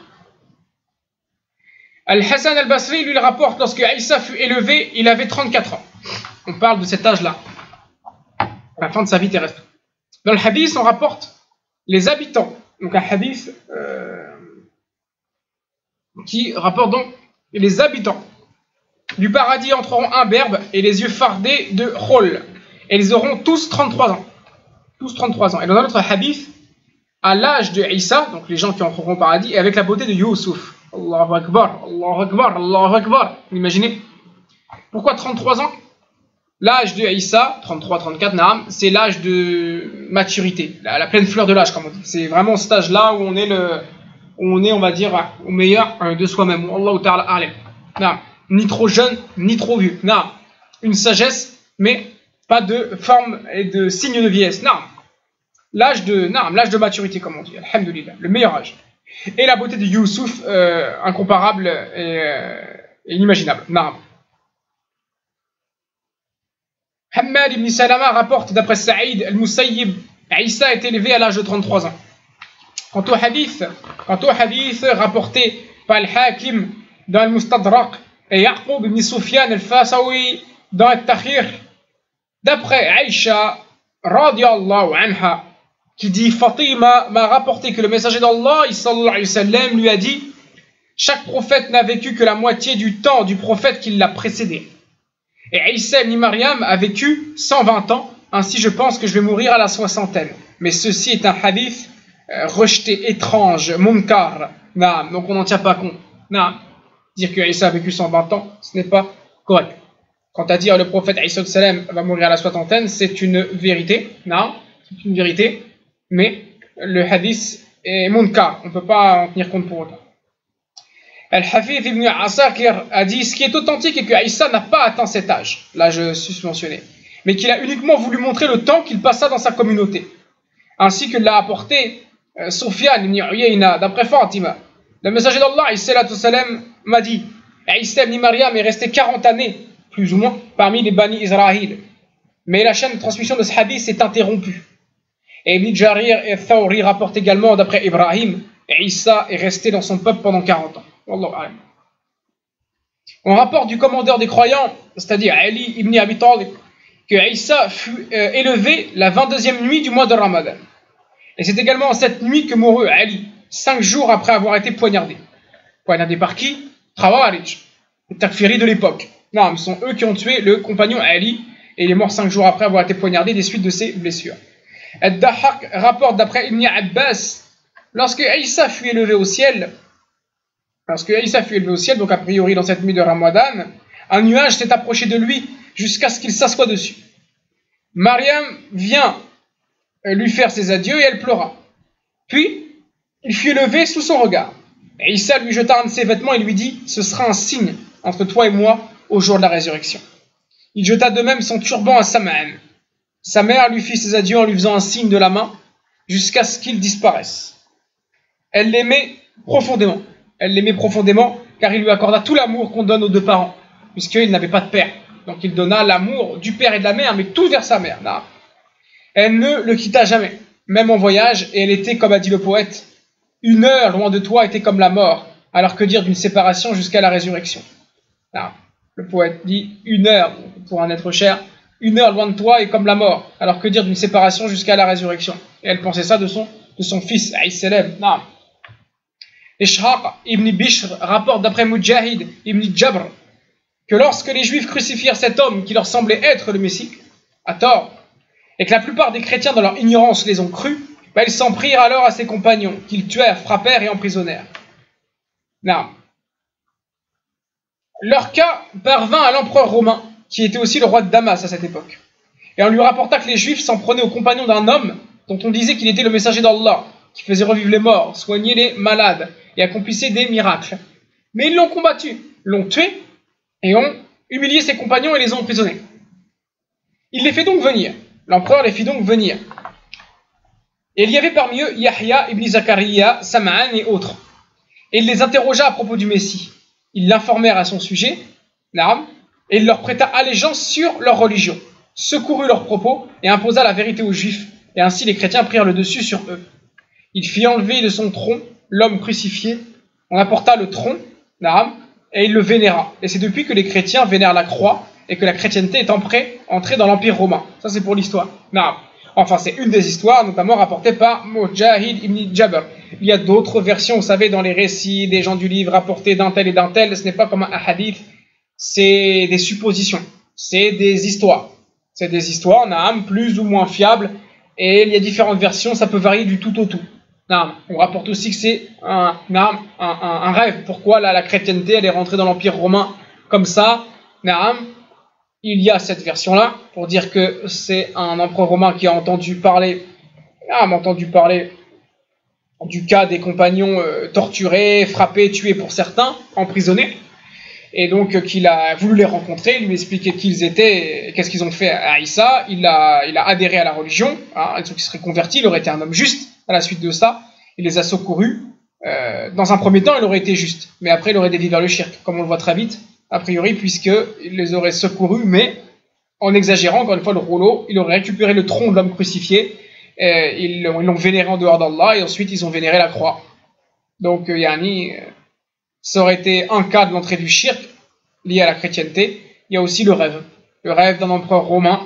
Al-Hassan al-Basri lui rapporte, lorsque Aïssa fut élevé, il avait 34 ans. On parle de cet âge-là, à la fin de sa vie terrestre. Dans le hadith, on rapporte les habitants, donc un hadith qui rapporte donc les habitants du paradis entreront imberbes et les yeux fardés de khol, et ils auront tous 33 ans. Tous 33 ans. Et dans un autre hadith, à l'âge de Isa, donc les gens qui entreront au paradis, et avec la beauté de Youssouf. Allahu Akbar, Allahu Akbar, Allahu Akbar. Vous imaginez? Pourquoi 33 ans? L'âge de Isa, 33-34, naam, c'est l'âge de maturité, la pleine fleur de l'âge, comme on dit. C'est vraiment cet âge-là où on est, on va dire, au meilleur de soi-même. Allahu ta'ala alim. Naam. Ni trop jeune, ni trop vieux. Naam. Une sagesse, mais pas de forme et de signe de vieillesse. Naam. L'âge de maturité, comme on dit. Alhamdulillah. Le meilleur âge. Et la beauté de Youssouf, incomparable et inimaginable. Naam. Hammad ibn Salama rapporte d'après Saïd al-Musayyib, Aïssa est élevé à l'âge de 33 ans. Quant au hadith rapporté par Al-Hakim dans Al-Mustadrak et Yaqub ibn Sufyan al-Fasawi dans Al-Takhir, d'après Aïcha radiyallahu anha, qui dit Fatima m'a rapporté que le messager d'Allah sallallahu alayhi wa sallam lui a dit chaque prophète n'a vécu que la moitié du temps du prophète qui l'a précédé. Et Isa ibn Maryam a vécu 120 ans, ainsi je pense que je vais mourir à la soixantaine. Mais ceci est un hadith rejeté, étrange, munkar. Naam, donc on n'en tient pas compte. Naam. Dire que Isa a vécu 120 ans, ce n'est pas correct. Quant à dire le prophète Isa va mourir à la soixantaine, c'est une vérité. Naam, c'est une vérité. Mais le hadith est munkar, on ne peut pas en tenir compte pour autant. Al-Hafidh ibn Asakir a dit ce qui est authentique est que Aïssa n'a pas atteint cet âge, l'âge susmentionné, mais qu'il a uniquement voulu montrer le temps qu'il passa dans sa communauté, ainsi que l'a apporté Sufyan ibn Uyayna d'après Fatima. Le messager d'Allah m'a dit Aïssa ibn Maryam est resté 40 années, plus ou moins, parmi les Bani Israël, mais la chaîne de transmission de ce hadith s'est interrompue. Et Ibn Jarir et Thawri rapportent également d'après Ibrahim, Aïssa est resté dans son peuple pendant 40 ans. On rapporte du commandeur des croyants, c'est-à-dire Ali ibn Abi Talib, que Aïssa fut élevé la 22e nuit du mois de Ramadan. Et c'est également en cette nuit que mourut Ali, 5 jours après avoir été poignardé. Poignardé par qui? Khawarij, les takfiris de l'époque. Non, ce sont eux qui ont tué le compagnon Ali, et il est mort 5 jours après avoir été poignardé des suites de ses blessures. Ad-Dahhak rapporte d'après Ibn Abbas, lorsque Aïssa fut élevé au ciel, donc a priori dans cette nuit de Ramadan, un nuage s'est approché de lui jusqu'à ce qu'il s'assoie dessus. Mariam vient lui faire ses adieux et elle pleura. Puis, il fut élevé sous son regard. Et Issa lui jeta un de ses vêtements et lui dit « Ce sera un signe entre toi et moi au jour de la résurrection. » Il jeta de même son turban à Sam'an. Sa mère lui fit ses adieux en lui faisant un signe de la main jusqu'à ce qu'il disparaisse. Elle l'aimait profondément. Car il lui accorda tout l'amour qu'on donne aux deux parents, puisqu'il n'avait pas de père. Donc il donna l'amour du père et de la mère, mais tout vers sa mère. Non. Elle ne le quitta jamais, même en voyage, et elle était, comme a dit le poète, une heure loin de toi était comme la mort, alors que dire d'une séparation jusqu'à la résurrection. Non. Le poète dit une heure, pour un être cher, une heure loin de toi est comme la mort, alors que dire d'une séparation jusqu'à la résurrection. Et elle pensait ça de son fils, Aïsselem. Non. Ishaq ibn Bishr rapporte d'après Mujahid ibn Jabr que lorsque les Juifs crucifièrent cet homme qui leur semblait être le Messie, à tort, et que la plupart des chrétiens dans leur ignorance les ont crus, ils s'en prirent alors à ses compagnons, qu'ils tuèrent, frappèrent et emprisonnèrent. Non. Leur cas parvint à l'empereur romain, qui était aussi le roi de Damas à cette époque. Et on lui rapporta que les Juifs s'en prenaient aux compagnons d'un homme dont on disait qu'il était le messager d'Allah, qui faisait revivre les morts, soignait les malades et accomplissait des miracles. Mais ils l'ont combattu, l'ont tué et ont humilié ses compagnons et les ont emprisonnés. Il les fait donc venir. L'empereur les fit donc venir. Et il y avait parmi eux Yahya ibn Zakaria, Sam'an et autres. Et il les interrogea à propos du Messie. Ils l'informèrent à son sujet, et il leur prêta allégeance sur leur religion, secourut leurs propos et imposa la vérité aux Juifs. Et ainsi les chrétiens prirent le dessus sur eux. Il fit enlever de son tronc l'homme crucifié, on apporta le tronc, et il le vénéra. Et c'est depuis que les chrétiens vénèrent la croix et que la chrétienté est entrée dans l'Empire romain. Ça c'est pour l'histoire. Enfin, c'est une des histoires, notamment rapportée par Mujahid ibn Jabr. Il y a d'autres versions, vous savez, dans les récits des gens du livre rapportés d'un tel et d'un tel. Ce n'est pas comme un hadith, c'est des suppositions, c'est des histoires. C'est des histoires, plus ou moins fiables. Et il y a différentes versions, ça peut varier du tout au tout. On rapporte aussi que c'est un rêve. Pourquoi la chrétienté elle est rentrée dans l'Empire romain comme ça? Il y a cette version-là pour dire que c'est un empereur romain qui a entendu parler du cas des compagnons torturés, frappés, tués pour certains, emprisonnés, et donc qu'il a voulu les rencontrer, lui expliquer qui ils étaient et qu'est-ce qu'ils ont fait à Issa. Il a adhéré à la religion, il serait converti, il aurait été un homme juste. À la suite de ça, il les a secourus. Dans un premier temps, il aurait été juste, mais après il aurait dévié vers le shirk, comme on le voit très vite, a priori, puisqu'il les aurait secourus, mais en exagérant, encore une fois, le rouleau, il aurait récupéré le tronc de l'homme crucifié, ils l'ont vénéré en dehors d'Allah, et ensuite ils ont vénéré la croix. Donc, ça aurait été un cas de l'entrée du shirk, lié à la chrétienté. Il y a aussi le rêve d'un empereur romain,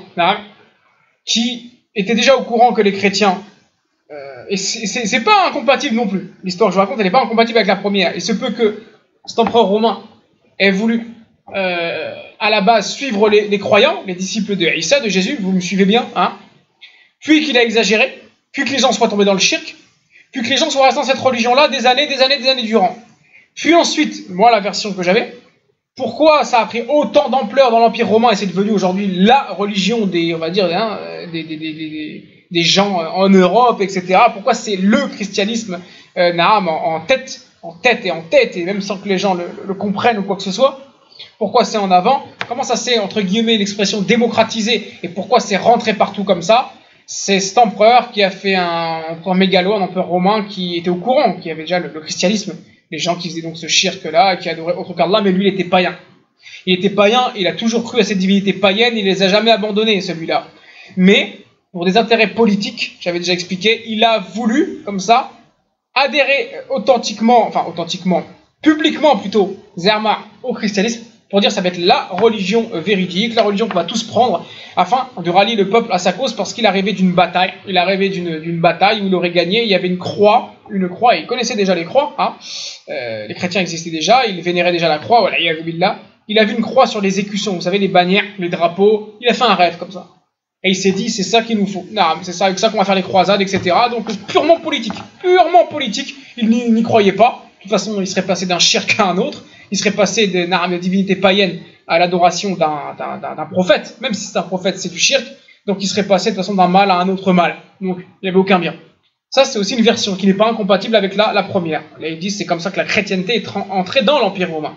qui était déjà au courant que les chrétiens, et c'est pas incompatible non plus, l'histoire que je raconte, elle n'est pas incompatible avec la première. Il se peut que cet empereur romain ait voulu à la base suivre les croyants, les disciples de Issa, de Jésus, vous me suivez bien, puis qu'il a exagéré, puis que les gens soient tombés dans le shirk, puis que les gens soient restés dans cette religion-là des années durant. Puis ensuite, moi la version que j'avais, pourquoi ça a pris autant d'ampleur dans l'Empire romain et c'est devenu aujourd'hui la religion des, on va dire, des gens en Europe, etc. Pourquoi c'est le christianisme en tête, et même sans que les gens le comprennent ou quoi que ce soit. Pourquoi c'est en avant? Comment ça s'est, entre guillemets, l'expression démocratisé, et pourquoi c'est rentré partout comme ça? C'est cet empereur qui a fait un empereur mégalo, un empereur romain qui était au courant, qui avait déjà le christianisme, les gens qui faisaient donc ce shirk-là, qui adoraient autre qu'Allah, mais lui il était païen. Il était païen, il a toujours cru à cette divinité païenne, il les a jamais abandonnés, celui-là. Mais, pour des intérêts politiques, j'avais déjà expliqué, il a voulu, comme ça, adhérer publiquement plutôt, Zerma, au christianisme, pour dire ça va être la religion véridique, la religion qu'on va tous prendre, afin de rallier le peuple à sa cause, parce qu'il arrivait d'une bataille, où il aurait gagné, il y avait une croix, et il connaissait déjà les croix, les chrétiens existaient déjà, il vénérait déjà la croix, voilà, il a vu une croix sur les écussons, vous savez, les bannières, les drapeaux, il a fait un rêve comme ça. Et il s'est dit, c'est ça qu'il nous faut. C'est ça, avec ça qu'on va faire les croisades, etc. Donc purement politique, il n'y croyait pas. De toute façon, il serait passé d'un shirk à un autre, il serait passé de divinité païenne à l'adoration d'un prophète, même si c'est un prophète, c'est du shirk, donc il serait passé de toute façon d'un mal à un autre mal, donc il n'y avait aucun bien. Ça, c'est aussi une version qui n'est pas incompatible avec la première. Là, ils disent c'est comme ça que la chrétienté est entrée dans l'Empire romain.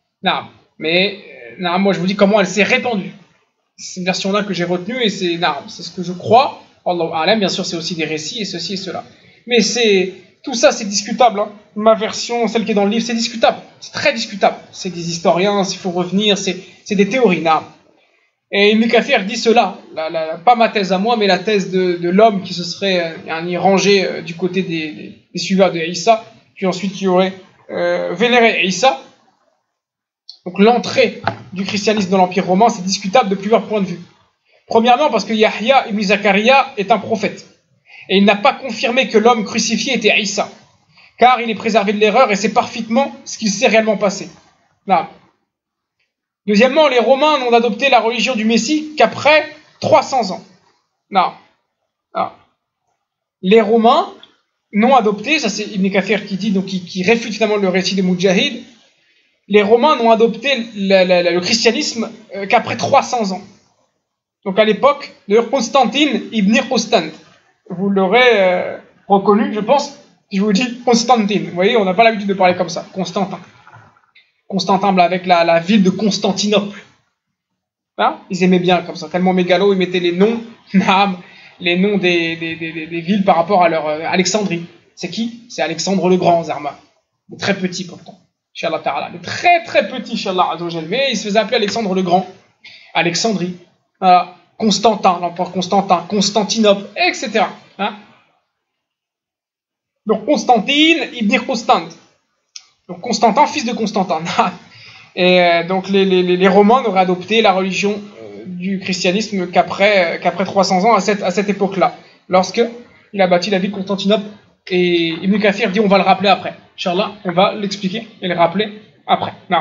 Moi je vous dis comment elle s'est répandue. C'est une version-là que j'ai retenue et c'est ce que je crois. Allah A'lam, bien sûr, c'est aussi des récits et ceci et cela. Mais tout ça, c'est discutable. Ma version, celle qui est dans le livre, c'est discutable. C'est très discutable. C'est des historiens, s'il faut revenir, c'est des théories. Et Ibn Kathir dit cela, pas ma thèse à moi, mais la thèse de l'homme qui se serait rangé du côté des suiveurs de Issa, puis ensuite qui aurait vénéré Issa. Donc l'entrée du christianisme dans l'Empire romain, c'est discutable de plusieurs points de vue. Premièrement, parce que Yahya ibn Zakaria est un prophète. Et il n'a pas confirmé que l'homme crucifié était Issa. Car il est préservé de l'erreur et c'est parfaitement ce qu'il s'est réellement passé. Deuxièmement, les Romains n'ont adopté la religion du Messie qu'après 300 ans. Les Romains n'ont adopté, ça c'est Ibn Kathir qui dit, donc qui réfute finalement le récit de Mujahid, les Romains n'ont adopté le christianisme qu'après 300 ans. Donc à l'époque de Constantine ibn Constant. Vous l'aurez reconnu, je pense, si je vous dis Constantine. Vous voyez, on n'a pas l'habitude de parler comme ça. Constantin. Constantin, avec la ville de Constantinople. Hein, ils aimaient bien comme ça, tellement mégalo, ils mettaient les noms, les noms des villes par rapport à leur Alexandrie. C'est qui? C'est Alexandre le Grand, Zarma. Très petit pourtant. Inch'Allah Ta'ala. Mais très très petit, Inch'Allah Azzawajal. Mais il se faisait appeler Alexandre le Grand. Alexandrie. Constantin, l'empereur Constantin. Constantinople, etc. Hein? Donc Constantine, Ibn Constant. Donc Constantin, fils de Constantin. Et donc les Romains n'auraient adopté la religion du christianisme qu'après 300 ans à cette époque-là. Lorsque il a bâti la ville de Constantinople. Et Ibn Kathir dit on va le rappeler après. Inch'Allah, on va l'expliquer et le rappeler après. Non.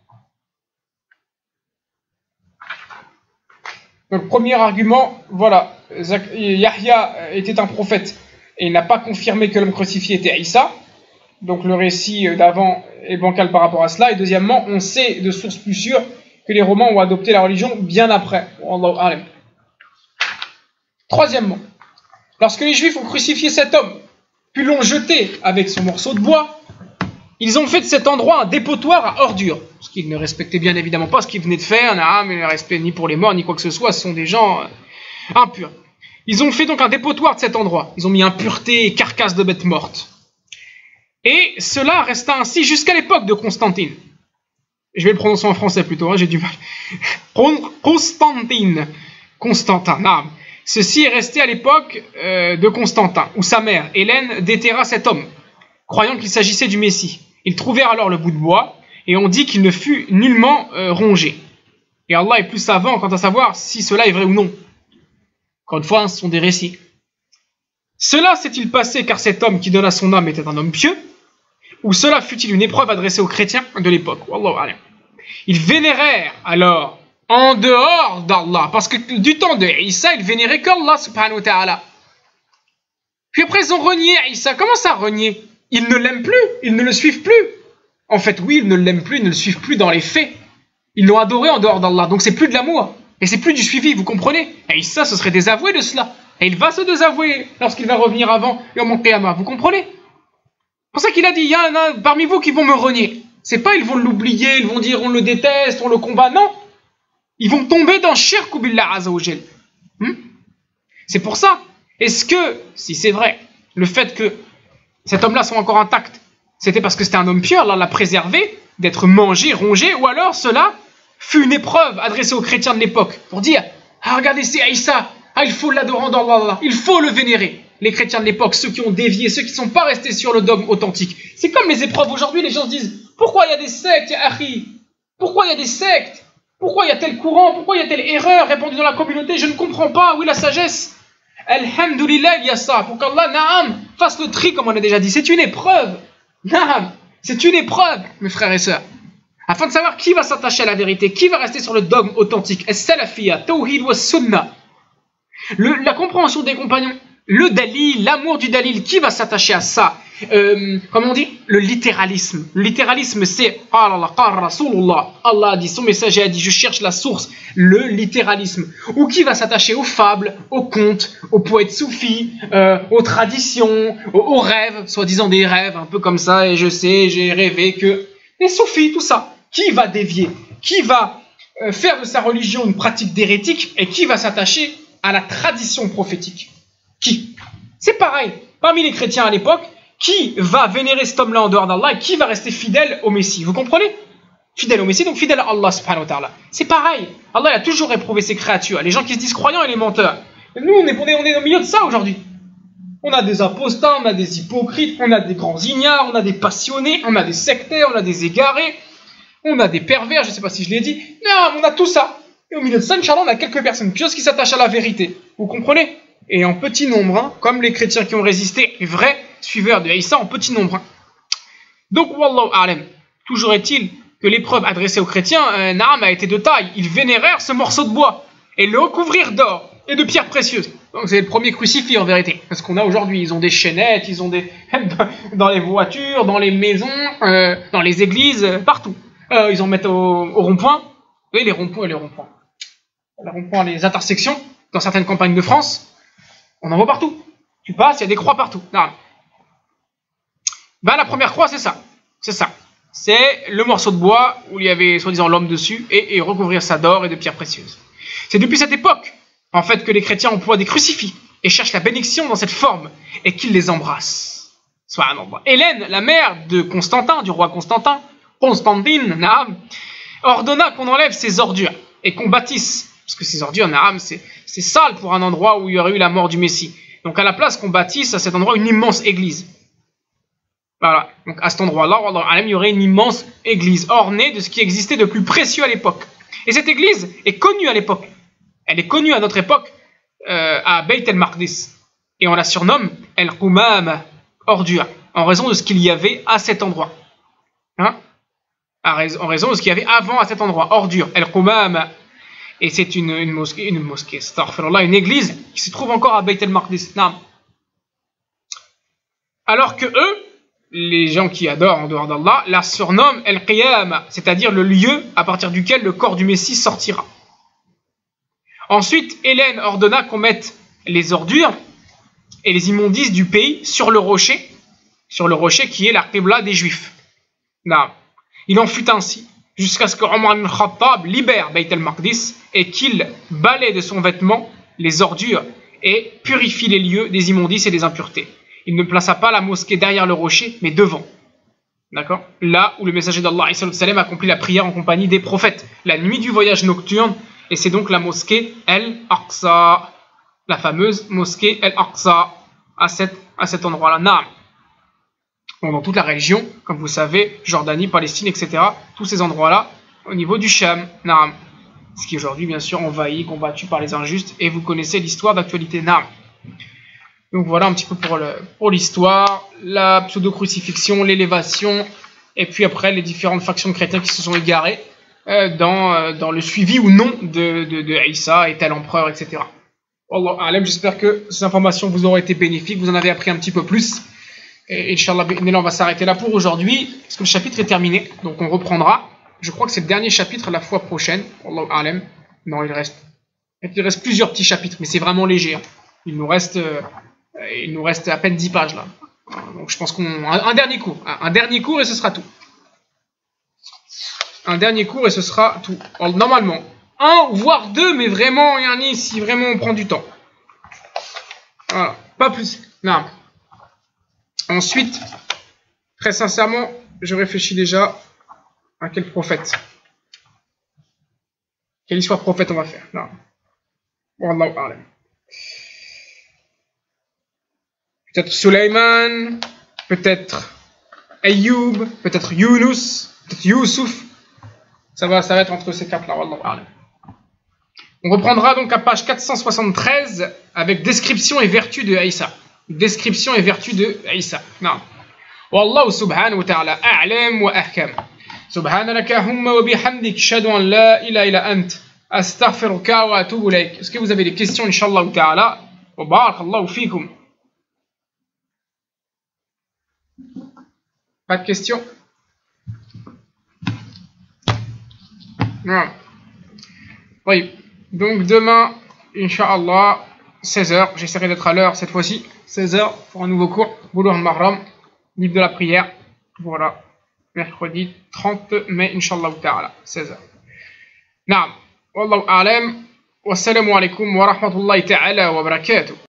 Donc premier argument, voilà, Yahya était un prophète et il n'a pas confirmé que l'homme crucifié était Isa. Donc le récit d'avant est bancal par rapport à cela. Et deuxièmement, on sait de sources plus sûres que les Romains ont adopté la religion bien après. Troisièmement, lorsque les Juifs ont crucifié cet homme, puis l'ont jeté avec son morceau de bois, ils ont fait de cet endroit un dépotoir à ordures, ce qu'ils ne respectaient bien évidemment pas ce qu'ils venaient de faire, mais ne respect ni pour les morts ni quoi que ce soit, ce sont des gens impurs. Ils ont fait donc un dépotoir de cet endroit, ils ont mis impureté et carcasses de bêtes mortes. Et cela resta ainsi jusqu'à l'époque de Constantine. Je vais le prononcer en français plutôt, j'ai du mal. Constantin. Ceci est resté à l'époque de Constantin, où sa mère, Hélène, déterra cet homme, croyant qu'il s'agissait du Messie. Ils trouvèrent alors le bout de bois, et on dit qu'il ne fut nullement rongé. Et Allah est plus savant quant à savoir si cela est vrai ou non. Encore une fois, ce sont des récits. Cela s'est-il passé car cet homme qui donna son âme était un homme pieux, ou cela fut-il une épreuve adressée aux chrétiens de l'époque? Ils vénérèrent alors en dehors d'Allah, parce que du temps de Isa, ils vénéraient qu'Allah subhanahu wa ta'ala. Puis après, ils ont renié Isa. Comment ça, renier? Ils ne l'aiment plus, ils ne le suivent plus. En fait, oui, ils ne l'aiment plus, ils ne le suivent plus dans les faits. Ils l'ont adoré en dehors d'Allah, donc c'est plus de l'amour. Et c'est plus du suivi, vous comprenez? Et Isa, ce serait désavoué de cela. Et il va se désavouer lorsqu'il va revenir avant Yom al-Qiyamah, vous comprenez? C'est pour ça qu'il a dit, il y en a parmi vous qui vont me renier. C'est pas ils vont l'oublier, ils vont dire on le déteste, on le combat, non. Ils vont tomber dans shirk billah azza wa jal. C'est pour ça. Est-ce que, si c'est vrai, le fait que cet homme-là soit encore intact, c'était parce que c'était un homme pieux, Allah l'a préservé d'être mangé, rongé, ou alors cela fut une épreuve adressée aux chrétiens de l'époque pour dire, ah regardez c'est Aïssa, ah il faut l'adorer dans Allah, il faut le vénérer. Les chrétiens de l'époque, ceux qui ont dévié, ceux qui ne sont pas restés sur le dogme authentique. C'est comme les épreuves aujourd'hui, les gens se disent, pourquoi il y a des sectes, ya akhi? Pourquoi il y a des sectes? Pourquoi il y a tel courant? Pourquoi il y a telle erreur répandue dans la communauté? Je ne comprends pas. Où est la sagesse? Alhamdulillah, il y a ça. Pour qu'Allah, na'am, fasse le tri, comme on a déjà dit. C'est une épreuve. Na'am, c'est une épreuve, mes frères et sœurs. Afin de savoir qui va s'attacher à la vérité, qui va rester sur le dogme authentique. As-salafiyya, tawhid wa sunnah. La compréhension des compagnons, le dalil, l'amour du dalil, qui va s'attacher à ça? Comment on dit? Le littéralisme. Le littéralisme, c'est Allah a dit, son messager a dit, je cherche la source. Le littéralisme. Ou qui va s'attacher aux fables, aux contes, aux poètes soufis, aux traditions, aux rêves, soi-disant des rêves, un peu comme ça, et je sais, j'ai rêvé que... Les soufis, tout ça. Qui va dévier? Qui va faire de sa religion une pratique d'hérétique? Et qui va s'attacher à la tradition prophétique? Qui? C'est pareil. Parmi les chrétiens à l'époque, qui va vénérer cet homme-là en dehors d'Allah et qui va rester fidèle au Messie? Vous comprenez? Fidèle au Messie, donc fidèle à Allah subhanahu wa ta'ala. C'est pareil. Allah a toujours éprouvé ses créatures. Les gens qui se disent croyants et les menteurs. Et nous, on est au milieu de ça aujourd'hui. On a des apostats, on a des hypocrites, on a des grands ignares, on a des passionnés, on a des sectaires, on a des égarés, on a des pervers, je ne sais pas si je l'ai dit. Non, on a tout ça. Et au milieu de ça, Inch'Allah, on a quelques personnes pieuses qui s'attachent à la vérité. Vous comprenez? Et en petit nombre, hein, comme les chrétiens qui ont résisté, les vrais suiveurs de Isa en petit nombre. Hein. Donc, wallahu a'lam. Toujours est-il que l'épreuve adressée aux chrétiens, Naam, a été de taille. Ils vénérèrent ce morceau de bois et le recouvrirent d'or et de pierres précieuses. Donc, c'est le premier crucifix en vérité. Parce qu'on a aujourd'hui, ils ont des chaînettes, ils ont des dans les voitures, dans les maisons, dans les églises, partout. Ils en mettent au rond-point. Oui, les ronds-points, les intersections, dans certaines campagnes de France, on en voit partout. Tu passes, il y a des croix partout. Non. Ben, la première croix, c'est ça. C'est ça. C'est le morceau de bois où il y avait soi-disant l'homme dessus et recouvrir ça d'or et de pierres précieuses. C'est depuis cette époque, en fait, que les chrétiens emploient des crucifix et cherchent la bénédiction dans cette forme et qu'ils les embrassent. Hélène, la mère de Constantin, du roi Constantin, Constantine, naam, ordonna qu'on enlève ces ordures et qu'on bâtisse, parce que ces ordures, naam, c'est sale pour un endroit où il y aurait eu la mort du Messie. Donc à la place qu'on bâtisse à cet endroit une immense église. Voilà, donc à cet endroit-là, il y aurait une immense église ornée de ce qui existait de plus précieux à l'époque. Et cette église est connue à l'époque. Elle est connue à notre époque à Beit el-Maqdis. Et on la surnomme El-Qumam, ordure, en raison de ce qu'il y avait à cet endroit. Hein, en raison de ce qu'il y avait avant à cet endroit, ordure, El-Qumam. Et c'est une mosquée, une église qui se trouve encore à Beit el-Maqdis. Alors que eux, les gens qui adorent en dehors d'Allah, la surnomment El-Qiyam, c'est-à-dire le lieu à partir duquel le corps du Messie sortira. Ensuite, Hélène ordonna qu'on mette les ordures et les immondices du pays sur le rocher qui est la Qibla des Juifs. Il en fut ainsi, jusqu'à ce que Omar ibn Khattab libère Beit el-Maqdis et qu'il balaie de son vêtement les ordures et purifie les lieux des immondices et des impuretés. Il ne plaça pas la mosquée derrière le rocher, mais devant. D'accord? Là où le messager d'Allah accomplit la prière en compagnie des prophètes, la nuit du voyage nocturne, et c'est donc la mosquée El-Aqsa, la fameuse mosquée El-Aqsa, à cet endroit-là. Naam. Bon, dans toute la région, comme vous savez, Jordanie, Palestine, etc., tous ces endroits-là, au niveau du Sham, Naam. Ce qui est aujourd'hui, bien sûr, envahi, combattu par les injustes, et vous connaissez l'histoire d'actualité. Naam. Donc voilà un petit peu pour l'histoire, la pseudo-crucifixion, l'élévation, et puis après les différentes factions de chrétiens qui se sont égarées dans le suivi ou non de Isa et tel empereur, etc. Wallahu a'lam, j'espère que ces informations vous auront été bénéfiques, vous en avez appris un petit peu plus. Et Inch'Allah, on va s'arrêter là pour aujourd'hui, parce que le chapitre est terminé, donc on reprendra. Je crois que c'est le dernier chapitre la fois prochaine. Wallahu a'lam. Non, il reste plusieurs petits chapitres, mais c'est vraiment léger. Hein. Il nous reste à peine 10 pages là. Donc je pense un dernier cours et ce sera tout. Un dernier cours et ce sera tout. Alors, normalement, un voire deux, mais vraiment, si vraiment on prend du temps. Voilà, pas plus. Non. Ensuite, très sincèrement, je réfléchis déjà à quel prophète. Quelle histoire prophète on va faire. Non. Wallahu a'lam. Peut-être Sulayman, peut-être Ayyub, peut-être Yunus, peut-être Youssouf. Ça va être entre ces quatre-là. On reprendra donc à page 473 avec description et vertu de Isa. Description et vertu de Isa. Non. Wallahu subhanahu wa ta'ala a'lam wa ahkam. Subhanaka humma wa bihamdik ashhadu an la ilaha illa ant astaghfiruka wa atubu ilayk. Est-ce que vous avez des questions inshallah ta'ala? Wa barakallahu fikum. Pas de questions? Non. Oui. Donc demain, Inch'Allah, 16h, j'essaierai d'être à l'heure cette fois-ci, 16h pour un nouveau cours, Boulough al-Mahram, livre de la prière, voilà, mercredi 30 mai, Inch'Allah ta'ala, 16h. Naam, Wallahu a'lam, wassalamu alaikum wa rahmatullahi ta'ala wa barakatuh.